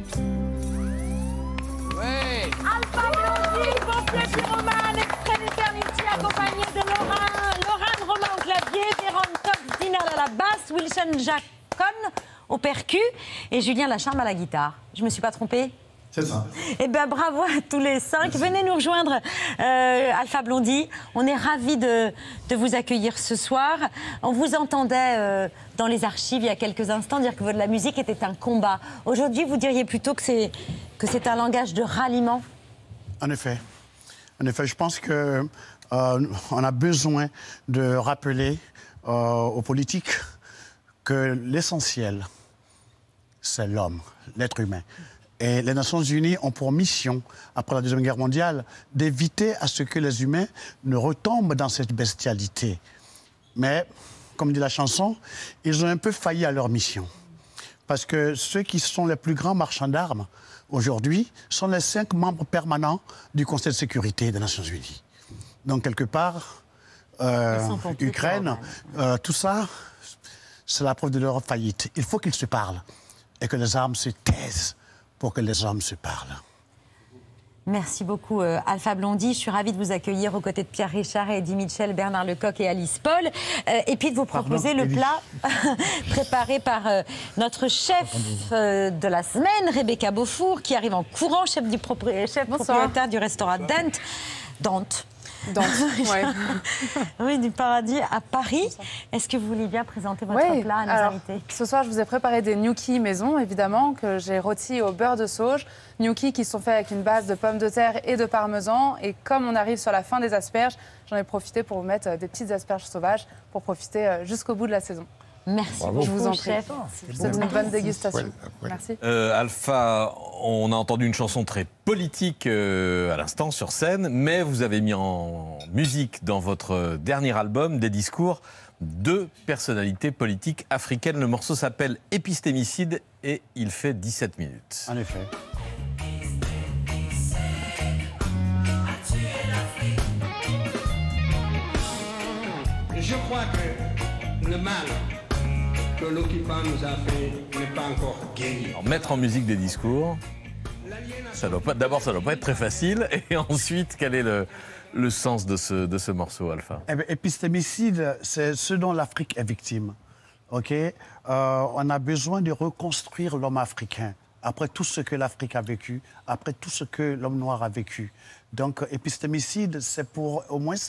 Ouais. Alpha Blondy, pompier pyromane, extrait d'Eternity, accompagné de Laurent Romain au clavier, Véron Cox Dinal à la basse, Wilson Jacon au percu et Julien Lacharme à la guitare. Je me suis pas trompée? C'est ça. Eh bien, bravo à tous les 5. Venez nous rejoindre, Alpha Blondy. On est ravis de vous accueillir ce soir. On vous entendait dans les archives il y a quelques instants dire que la musique était un combat. Aujourd'hui, vous diriez plutôt que c'est un langage de ralliement? En effet. En effet, je pense qu'on a besoin de rappeler aux politiques que l'essentiel, c'est l'homme, l'être humain. Et les Nations Unies ont pour mission, après la Deuxième Guerre mondiale, d'éviter à ce que les humains ne retombent dans cette bestialité. Mais, comme dit la chanson, ils ont un peu failli à leur mission. Parce que ceux qui sont les plus grands marchands d'armes, aujourd'hui, sont les 5 membres permanents du Conseil de sécurité des Nations Unies. Donc, quelque part, Ukraine, tout ça, c'est la preuve de leur faillite. Il faut qu'ils se parlent et que les armes se taisent pour que les hommes se parlent. Merci beaucoup, Alpha Blondy. Je suis ravie de vous accueillir aux côtés de Pierre Richard et Eddie Mitchell, Bernard Lecoq et Alice Paul. Et puis de vous proposer le plat préparé par notre chef de la semaine, Rebecca Beaufour, qui arrive en courant, chef propriétaire du restaurant Dante. Ouais. Oui, du paradis à Paris. Est-ce que vous voulez bien présenter votre plat à nos invités? Ce soir, je vous ai préparé des gnocchis maison, évidemment, que j'ai rôtis au beurre de sauge. Gnocchis qui sont faits avec une base de pommes de terre et de parmesan. Et comme on arrive sur la fin des asperges, j'en ai profité pour vous mettre des petites asperges sauvages pour profiter jusqu'au bout de la saison. Merci beaucoup, je vous en prie. chef. C'est une bonne dégustation. Merci. Alpha, on a entendu une chanson très politique à l'instant sur scène, mais vous avez mis en musique dans votre dernier album des discours de personnalités politiques africaines. Le morceau s'appelle Épistémicide et il fait 17 minutes. En effet. Je crois que le mal que l'occupant nous a fait n'est pas encore guéri. Alors, mettre en musique des discours, d'abord, ça ne doit pas être très facile. Et ensuite, quel est le sens de ce morceau, Alpha? Épistémicide, c'est ce dont l'Afrique est victime. Okay? On a besoin de reconstruire l'homme africain après tout ce que l'Afrique a vécu, après tout ce que l'homme noir a vécu. Donc, épistémicide, c'est pour au moins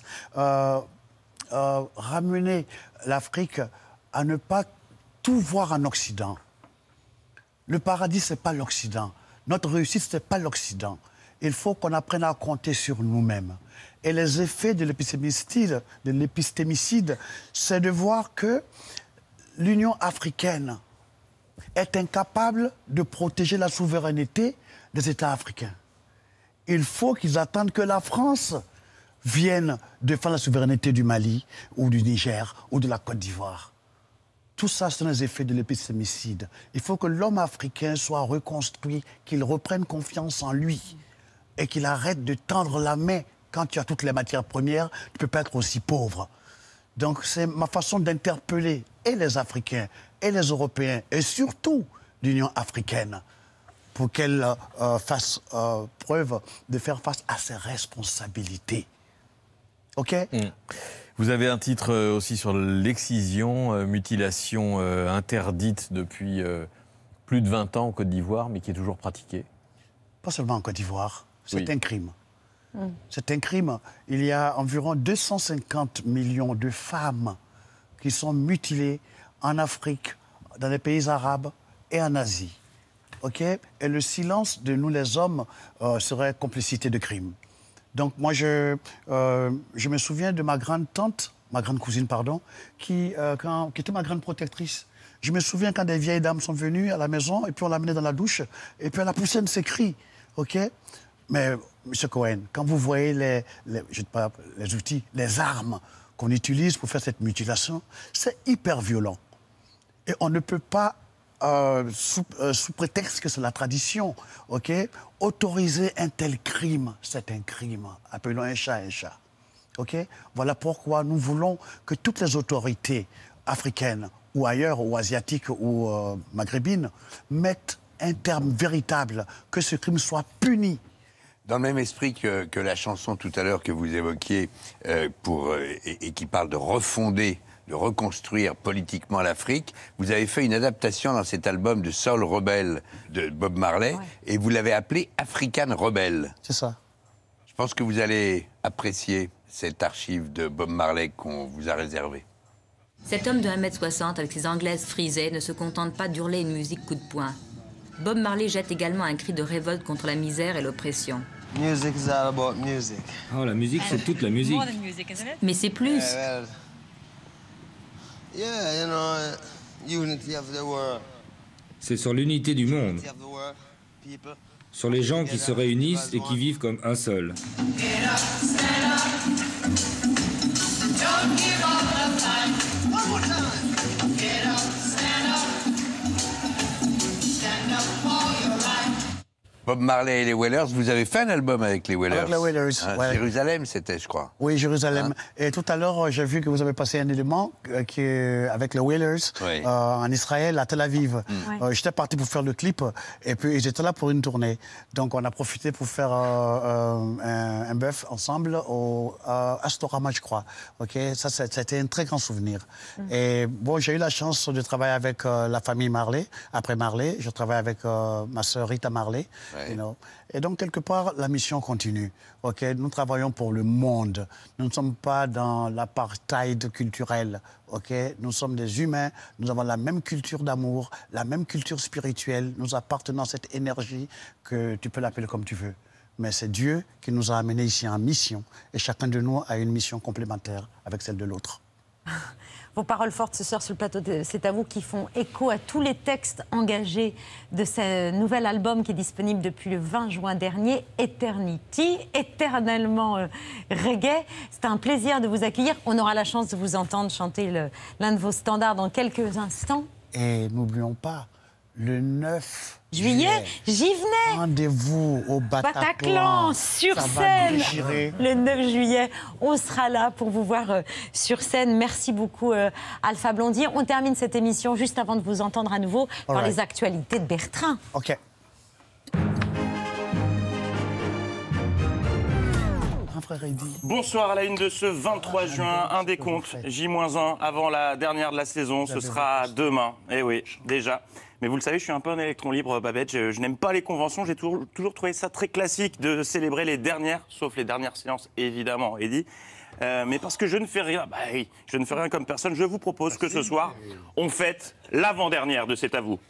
ramener l'Afrique à ne pas tout voir en Occident. Le paradis, ce n'est pas l'Occident. Notre réussite, ce n'est pas l'Occident. Il faut qu'on apprenne à compter sur nous-mêmes. Et les effets de l'épistémicide, c'est de voir que l'Union africaine est incapable de protéger la souveraineté des États africains. Il faut qu'ils attendent que la France vienne défendre la souveraineté du Mali ou du Niger ou de la Côte d'Ivoire. Tout ça, c'est les effets de l'épistémicide. Il faut que l'homme africain soit reconstruit, qu'il reprenne confiance en lui et qu'il arrête de tendre la main. Quand tu as toutes les matières premières, tu ne peux pas être aussi pauvre. Donc c'est ma façon d'interpeller et les Africains et les Européens et surtout l'Union africaine pour qu'elle fasse preuve de faire face à ses responsabilités. OK ? Vous avez un titre aussi sur l'excision, mutilation interdite depuis plus de 20 ans en Côte d'Ivoire, mais qui est toujours pratiquée. Pas seulement en Côte d'Ivoire, c'est Oui. un crime. C'est un crime. Il y a environ 250 millions de femmes qui sont mutilées en Afrique, dans les pays arabes et en Asie. OK? Et le silence de nous, les hommes, serait complicité de crime. Donc moi, je me souviens de ma grande cousine, pardon, qui était ma grande protectrice. Je me souviens quand des vieilles dames sont venues à la maison et puis on l'a amenée dans la douche et puis elle a poussé un de ses cris. OK? Mais, M. Cohen, quand vous voyez les outils, les armes qu'on utilise pour faire cette mutilation, c'est hyper violent. Et on ne peut pas, sous prétexte que c'est la tradition, OK, autoriser un tel crime. C'est un crime. Appelons un chat un chat. OK? Voilà pourquoi nous voulons que toutes les autorités africaines ou ailleurs, ou asiatiques ou maghrébines, mettent un terme véritable, que ce crime soit puni. Dans le même esprit que la chanson tout à l'heure que vous évoquiez et qui parle de refonder, de reconstruire politiquement l'Afrique, vous avez fait une adaptation dans cet album de Soul Rebel de Bob Marley, et vous l'avez appelé African Rebel. C'est ça. Je pense que vous allez apprécier cette archive de Bob Marley qu'on vous a réservée. Cet homme de 1m60 avec ses anglaises frisées ne se contente pas d'hurler une musique coup de poing. Bob Marley jette également un cri de révolte contre la misère et l'oppression. Music is all about music. Oh, la musique, c'est toute la musique. Mais c'est plus. Yeah, you know, unity of the world. C'est sur l'unité du monde. Unity of the world. People. Sur les gens qui se réunissent et qui vivent comme un seul. Get up, stand up. Don't give up the fight. One more time. Get up, stand up. Stand up for your right. Bob Marley et les Wailers, vous avez fait un album avec les Wailers. Avec les Wailers, ouais. Jérusalem, c'était, je crois. Oui, Jérusalem. Et tout à l'heure, j'ai vu que vous avez passé un élément avec les Wailers en Israël, à Tel Aviv. J'étais parti pour faire le clip et puis ils étaient là pour une tournée. Donc on a profité pour faire un bœuf ensemble au Astorama, je crois. OK, ça, c'était un très grand souvenir. Et bon, j'ai eu la chance de travailler avec la famille Marley. Après Marley, je travaille avec ma sœur Rita Marley. You know. Et donc, quelque part, la mission continue. Okay? Nous travaillons pour le monde. Nous ne sommes pas dans l'apartheid culturel. Okay? Nous sommes des humains. Nous avons la même culture d'amour, la même culture spirituelle. Nous appartenons à cette énergie que tu peux l'appeler comme tu veux. Mais c'est Dieu qui nous a amenés ici en mission. Et chacun de nous a une mission complémentaire avec celle de l'autre. Vos paroles fortes ce soir sur le plateau de C'est à vous qui font écho à tous les textes engagés de ce nouvel album qui est disponible depuis le 20 juin dernier, Eternity, éternellement reggae. C'est un plaisir de vous accueillir. On aura la chance de vous entendre chanter l'un de vos standards dans quelques instants. Et n'oublions pas, le 9 juillet, j'y venais. Rendez-vous au Bataclan, sur scène. Le 9 juillet, on sera là pour vous voir sur scène. Merci beaucoup, Alpha Blondy. On termine cette émission juste avant de vous entendre à nouveau par les actualités de Bertrand. OK. Bonsoir à la une de ce 23 juin, un décompte, J-1 avant la dernière de la saison, ce sera demain. Eh oui, déjà. Mais vous le savez, je suis un peu un électron libre, Babette, je n'aime pas les conventions, j'ai toujours trouvé ça très classique de célébrer les dernières, sauf les dernières séances, évidemment, Eddy. Mais parce que je ne fais rien, bah oui, je ne fais rien comme personne, je vous propose que ce soir, on fête l'avant-dernière de C'est à vous.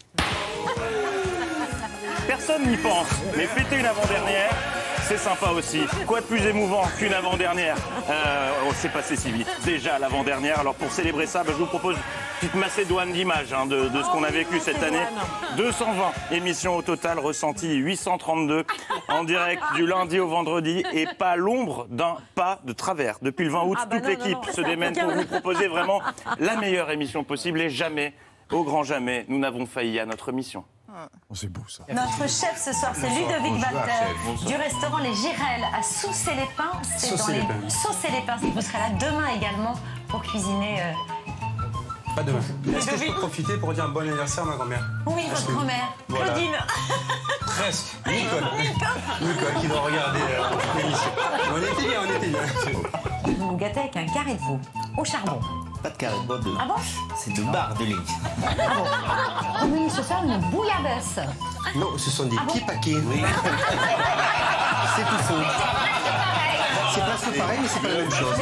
Personne n'y pense, mais fêter une avant-dernière, c'est sympa aussi. Quoi de plus émouvant qu'une avant-dernière c'est passé si vite. Déjà l'avant-dernière. Alors pour célébrer ça, je vous propose une petite macédoine d'images de ce qu'on a vécu cette année. 220 émissions au total, ressenties 832 en direct du lundi au vendredi et pas l'ombre d'un pas de travers. Depuis le 20 août, toute l'équipe se démène pour vous proposer vraiment la meilleure émission possible et jamais, au grand jamais, nous n'avons failli à notre mission. Oh, c'est beau ça. Notre chef ce soir, c'est Ludovic Walter du restaurant Les Girelles à Saucé-les-Pins. C'est dans les Saucé-les-Pins. Vous serez là demain également pour cuisiner. Pas demain. Est-ce que je peux profiter pour dire un bon anniversaire à ma grand-mère? Oui, votre grand-mère. Voilà. Claudine. Presque. Nicole qui doit regarder l'émission. On était bien, on était bien. vous nous gâtez avec un carré de veau au charbon. Pas de carré de veau dedans. Ah bon? C'est de barres de ligne. Ah bon? Au menu ce soir, une bouillabaisse. Non, ce sont des Ah bon? petits paquets. Oui. C'est tout faux. C'est presque pareil, mais c'est pas la même chose.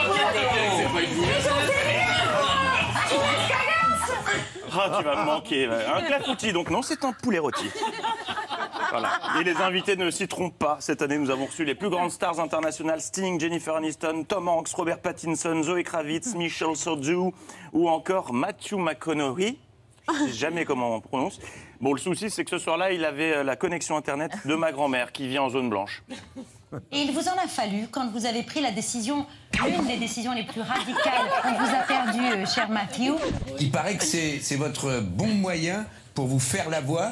Ah, tu vas me manquer. Un clafoutis, donc non, c'est un poulet rôti. Voilà. Et les invités ne s'y trompent pas. Cette année, nous avons reçu les plus grandes stars internationales, Sting, Jennifer Aniston, Tom Hanks, Robert Pattinson, Zoe Kravitz, Michelle Sodju ou encore Matthew McConaughey. Je sais jamais comment on prononce. Bon, le souci, c'est que ce soir-là, il avait la connexion Internet de ma grand-mère qui vit en zone blanche. Et il vous en a fallu quand vous avez pris la décision, l'une des décisions les plus radicales. On vous a perdu, cher Matthew. Il paraît que c'est votre bon moyen pour vous faire la voix.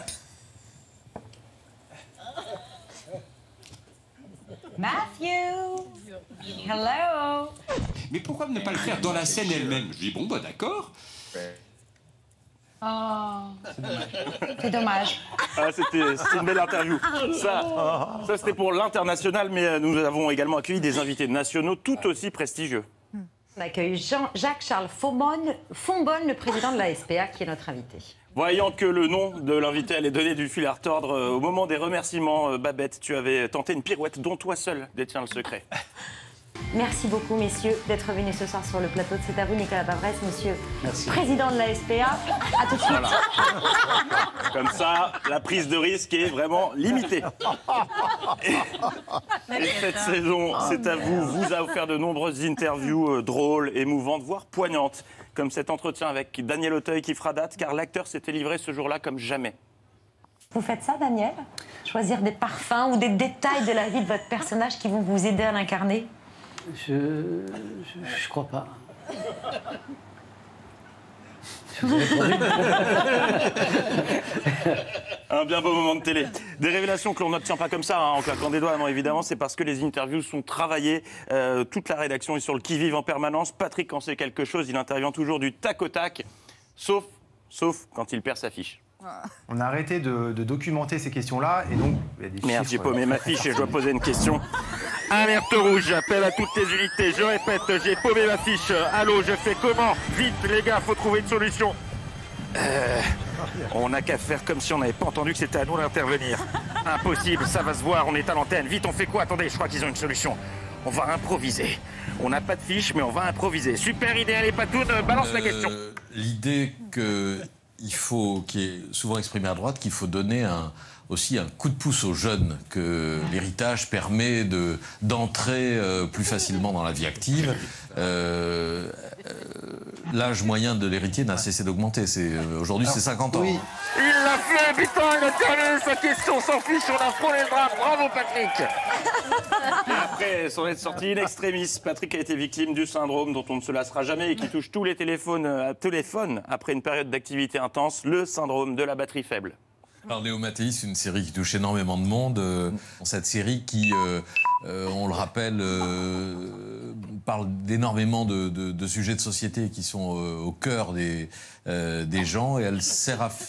Matthew! Hello! Mais pourquoi ne pas le faire dans la scène elle-même? Je dis bon, bah d'accord. Oh, c'est dommage. Ah, c'était une belle interview. Ça c'était pour l'international, mais nous avons également accueilli des invités nationaux tout aussi prestigieux. On accueille Jacques-Charles Fonbonne, le président de la SPA, qui est notre invité. Voyant que le nom de l'invité allait donner du fil à retordre, au moment des remerciements, Babette, tu avais tenté une pirouette dont toi seul détiens le secret. Merci beaucoup, messieurs, d'être venus ce soir sur le plateau de C'est à vous, Nicolas Bavresse, monsieur Merci. président de la SPA. À tout de suite. Voilà. Comme ça, la prise de risque est vraiment limitée. Et cette saison, C'est à vous a offert de nombreuses interviews drôles, émouvantes, voire poignantes, comme cet entretien avec Daniel Auteuil qui fera date, car l'acteur s'était livré ce jour-là comme jamais. Vous faites ça, Daniel? Choisir des parfums ou des détails de la vie de votre personnage qui vont vous aider à l'incarner? Je crois pas. Un bien beau moment de télé. Des révélations que l'on n'obtient pas comme ça, en claquant des doigts, non évidemment, c'est parce que les interviews sont travaillées. Toute la rédaction est sur le qui-vive en permanence. Patrick, quand c'est quelque chose, il intervient toujours du tac au tac, sauf quand il perd sa fiche. On a arrêté de documenter ces questions-là et donc... il y a des Merde, chiffres. j'ai paumé ma fiche et je dois poser une question. Alerte rouge, j'appelle à toutes les unités. Je répète, j'ai paumé ma fiche. Allô, je fais comment? Vite, les gars, faut trouver une solution. On n'a qu'à faire comme si on n'avait pas entendu que c'était à nous d'intervenir. Impossible, ça va se voir, on est à l'antenne. Vite, on fait quoi? Attendez, je crois qu'ils ont une solution. On va improviser. On n'a pas de fiche, mais on va improviser. Super idée, allez, Patoun, balance la question. L'idée qu'il faut, qui est souvent exprimée à droite, qu'il faut donner aussi un coup de pouce aux jeunes, que l'héritage permet d'entrer plus facilement dans la vie active. L'âge moyen de l'héritier n'a cessé d'augmenter. Aujourd'hui, c'est 50 ans. Oui. Il l'a fait, putain, il a terminé sa question sans fiche, on a frôlé le drap. Bravo, Patrick. Et après s'en être sorti in extremis, Patrick a été victime du syndrome dont on ne se lassera jamais et qui touche tous les téléphones après une période d'activité intense, le syndrome de la batterie faible. Alors, Léo Mattei, c'est une série qui touche énormément de monde. Cette série qui, on le rappelle, parle d'énormément de sujets de société qui sont au cœur des gens, et elle sert à...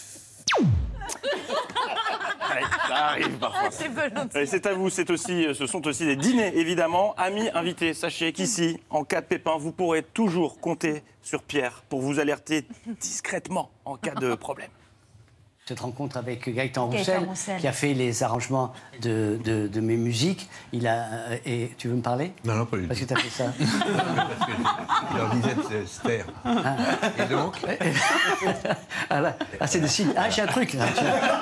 Ouais, ça arrive parfois. C'est à vous, ce sont aussi des dîners, évidemment. Amis invités, sachez qu'ici, en cas de pépin, vous pourrez toujours compter sur Pierre pour vous alerter discrètement en cas de problème. Cette rencontre avec Gaëtan Roussel, qui a fait les arrangements de mes musiques. Et tu veux me parler? Non, pas du tout. Parce que tu as fait ça. Il leur disait de se taire. Et donc Ah, c'est des signes. Ah, j'ai un truc là.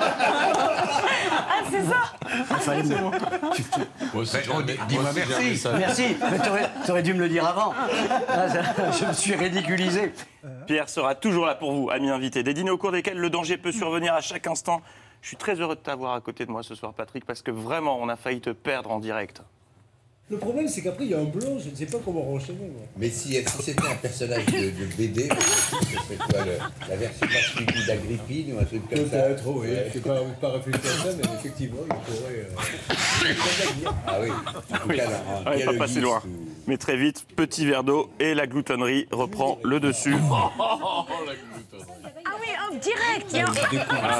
Ah, c'est ça? Il fallait me... Dis-moi merci. Merci, mais t'aurais dû me le dire avant. Je me suis ridiculisé. Pierre sera toujours là pour vous, amis invités. Des dîners au cours desquels le danger peut survenir à chaque instant. Je suis très heureux de t'avoir à côté de moi ce soir, Patrick, parce que vraiment, on a failli te perdre en direct. Le problème, c'est qu'après, il y a un blond, je ne sais pas comment renchaîner. Moi. Mais si c'était un personnage de BD, ce serait quoi, la version masculine d'Agrippine ou un truc comme ça? Peut-être, oui. Je n'ai pas réfléchi à ça, mais effectivement, il pourrait... Ah oui. On n'est pas passé loin. Mais très vite, petit verre d'eau et la gloutonnerie reprend le dessus. Ah oui, off direct. Il est off.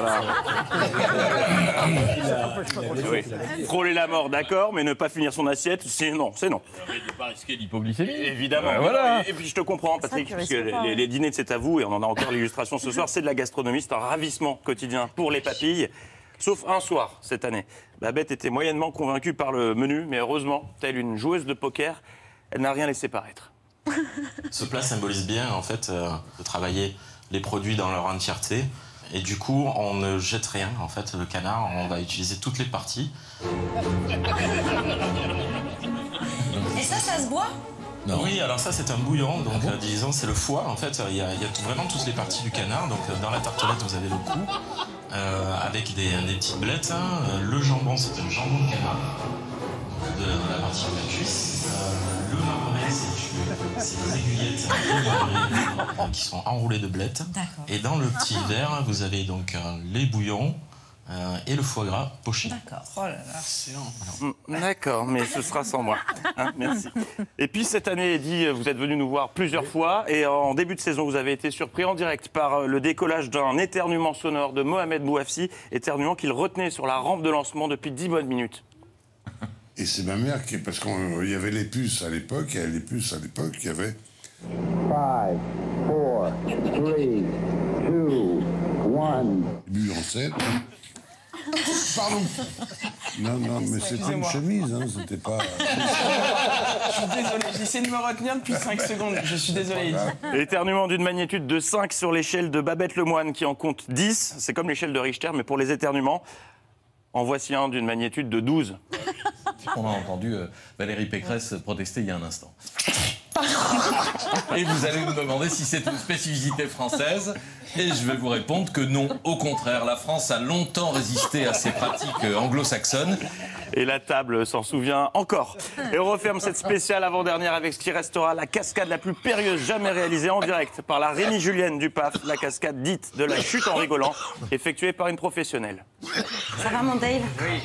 Oui. Frôler la mort, d'accord, mais ne pas finir son assiette, c'est non, c'est non. Ne pas risquer l'hypoglycémie. Évidemment. Voilà. Et puis je te comprends, Patrick, parce que les dîners de C'est à vous, et on en a encore l'illustration ce soir, c'est de la gastronomie, c'est un ravissement quotidien pour les papilles. Sauf un soir cette année. Babette était moyennement convaincue par le menu, mais heureusement, telle une joueuse de poker, elle n'a rien laissé paraître. Ce plat symbolise bien, en fait, de travailler les produits dans leur entièreté. Et du coup, on ne jette rien, en fait, le canard, on va utiliser toutes les parties. Et ça se boit? Non. Oui, alors ça, c'est un bouillon, donc disons, c'est le foie, en fait. Il y a vraiment toutes les parties du canard. Donc, dans la tartelette, vous avez le cou, avec des petites blettes. Le jambon, c'est un jambon de canard, donc de la partie de la cuisse. Le marronnet, c'est des aiguillettes qui sont enroulées de blettes. Et dans le petit verre, vous avez donc les bouillons et le foie gras poché. D'accord. Oh là là. Excellent. D'accord, mais ce sera sans moi. Hein, merci. Et puis cette année, Eddy, vous êtes venu nous voir plusieurs fois et en début de saison, vous avez été surpris en direct par le décollage d'un éternuement sonore de Mohamed Bouafsi, éternuement qu'il retenait sur la rampe de lancement depuis 10 bonnes minutes. Et c'est ma mère qui... Parce qu'il y avait les puces à l'époque, il y avait... 5, 4, 3, 2, 1. Début en 7. Pardon. Non, mais c'était une chemise, hein, c'était pas... Je suis désolé, j'essaie de me retenir depuis 5 secondes. Je suis désolé. Éternuement d'une magnitude de 5 sur l'échelle de Babette Lemoine qui en compte 10. C'est comme l'échelle de Richter, mais pour les éternuements. En voici un d'une magnitude de 12. On a entendu Valérie Pécresse protester il y a un instant. Et vous allez nous demander si c'est une spécificité française. Et je vais vous répondre que non. Au contraire, la France a longtemps résisté à ces pratiques anglo-saxonnes. Et la table s'en souvient encore. Et on referme cette spéciale avant-dernière avec ce qui restera la cascade la plus périlleuse jamais réalisée en direct par la Rémi Julienne du PAF, la cascade dite de la chute en rigolant, effectuée par une professionnelle. Ça va, mon Dave? Oui.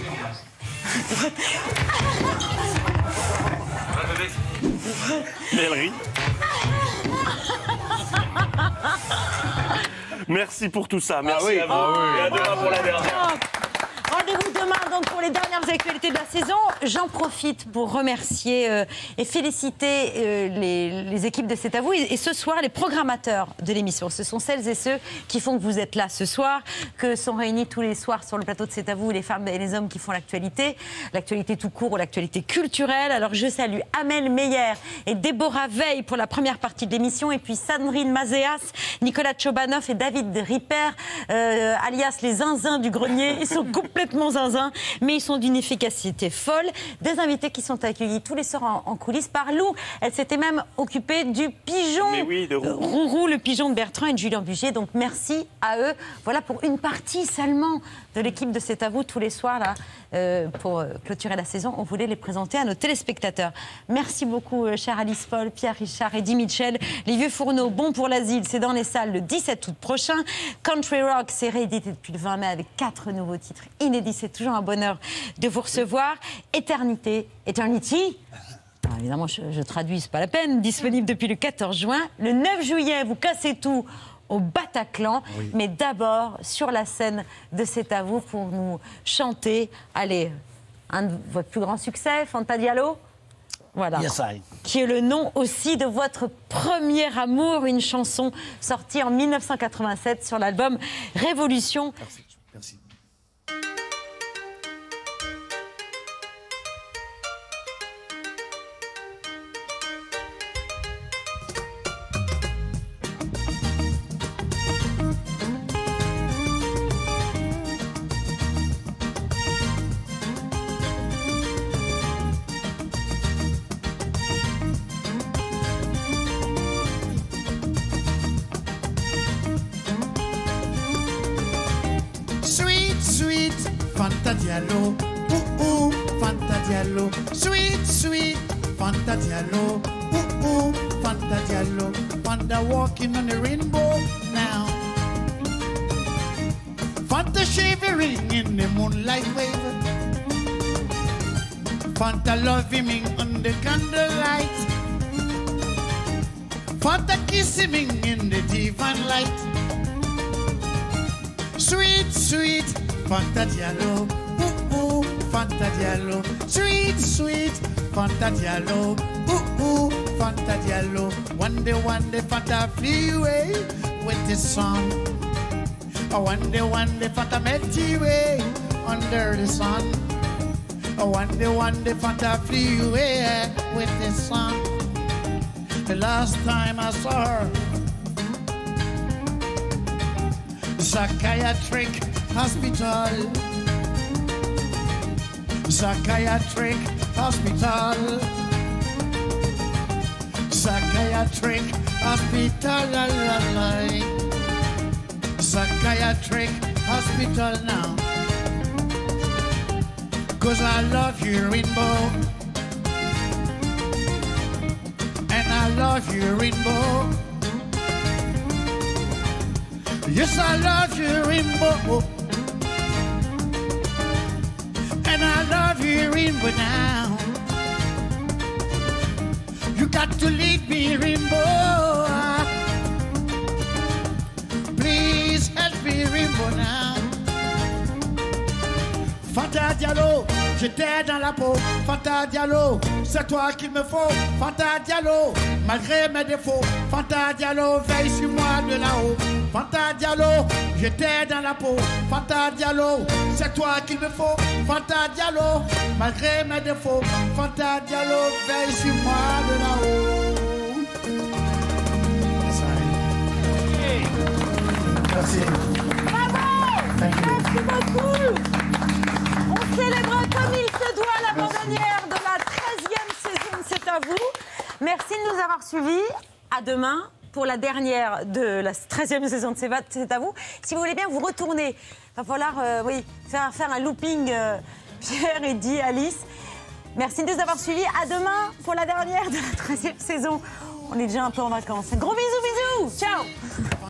Mais elle rit. Merci pour tout ça. Merci à vous. Et à demain pour la dernière. Rendez-vous demain donc pour les dernières actualités de la saison. J'en profite pour remercier et féliciter les équipes de C'est à vous et ce soir les programmateurs de l'émission. Ce sont celles et ceux qui font que vous êtes là ce soir, que sont réunis tous les soirs sur le plateau de C'est à vous les femmes et les hommes qui font l'actualité tout court ou l'actualité culturelle. Alors je salue Amel Meyer et Déborah Veil pour la première partie de l'émission et puis Sandrine Mazéas, Nicolas Tchobanov et David Ripper, alias les zinzins du grenier. Ils sont complètement zinzins, mais ils sont d'une efficacité folle. Des invités qui sont accueillis tous les soirs en coulisses par Lou. Elle s'était même occupée du pigeon. Mais oui, de Rourou. Rourou, le pigeon de Bertrand et de Julien Bugier. Donc merci à eux. Voilà pour une partie seulement de l'équipe de C'est à vous tous les soirs là. Pour clôturer la saison, on voulait les présenter à nos téléspectateurs. Merci beaucoup, cher Alice Paul, Pierre Richard, Eddy Mitchell. Les Vieux Fourneaux, Bon pour l'asile, c'est dans les salles le 17 août prochain. Country Rock, c'est réédité depuis le 20 mai avec 4 nouveaux titres inédits. C'est toujours un bonheur de vous recevoir. Eternity. Alors, évidemment, je traduis, c'est pas la peine. Disponible depuis le 14 juin. Le 9 juillet, vous cassez tout au Bataclan, oui. Mais d'abord sur la scène de C'est à vous pour nous chanter, allez, un de votre plus grands succès, Fanta Diallo, voilà, yes, qui est le nom aussi de votre premier amour, une chanson sortie en 1987 sur l'album Révolution. Merci. Merci. Fanta Diallo, ooh ooh, Fanta Diallo, sweet sweet Fanta Diallo, ooh ooh, Fanta Diallo, Fanta walking on the rainbow now. Fanta shivering in the moonlight wave, Fanta loving me under candlelight, Fanta kissing me in the divine light. Sweet, sweet Fanta Diallo. Ooh, ooh, Fanta Diallo. Sweet, sweet Fanta Diallo. Ooh, ooh, Fanta Diallo. One day, Fanta flee away with the sun. One day, Fanta melt away under the sun. One day, Fanta flee away with the sun. The last time I saw her, psychiatric hospital. Psychiatric hospital. Psychiatric hospital. Psychiatric hospital now. 'Cause I love you, Rainbow. And I love you, Rainbow. Yes, I love you, Rainbow. And I love you, Rainbow now. You got to lead me, Rainbow. Please help me, Rainbow now. Fanta Diallo, j'étais dans la peau. Fanta Diallo, c'est toi qu'il me faut. Fanta Diallo, malgré mes défauts. Fanta Diallo, veille sur moi de là-haut. Fanta Diallo, j'étais dans la peau. Fanta Diallo, c'est toi qu'il me faut. Fanta Diallo, malgré mes défauts. Fanta Diallo, veille sur moi de là-haut. Merci. Bravo! Merci beaucoup! On célèbre comme il se doit l'avant-dernière de la 13e saison de C'est à vous. Merci de nous avoir suivis. À demain pour la dernière de la 13e saison de C'est à vous. Si vous voulez bien vous retourner, il va falloir faire un looping Pierre, Eddy, Alice. Merci de nous avoir suivis. À demain pour la dernière de la 13e saison. On est déjà un peu en vacances. Gros bisous, bisous. Ciao.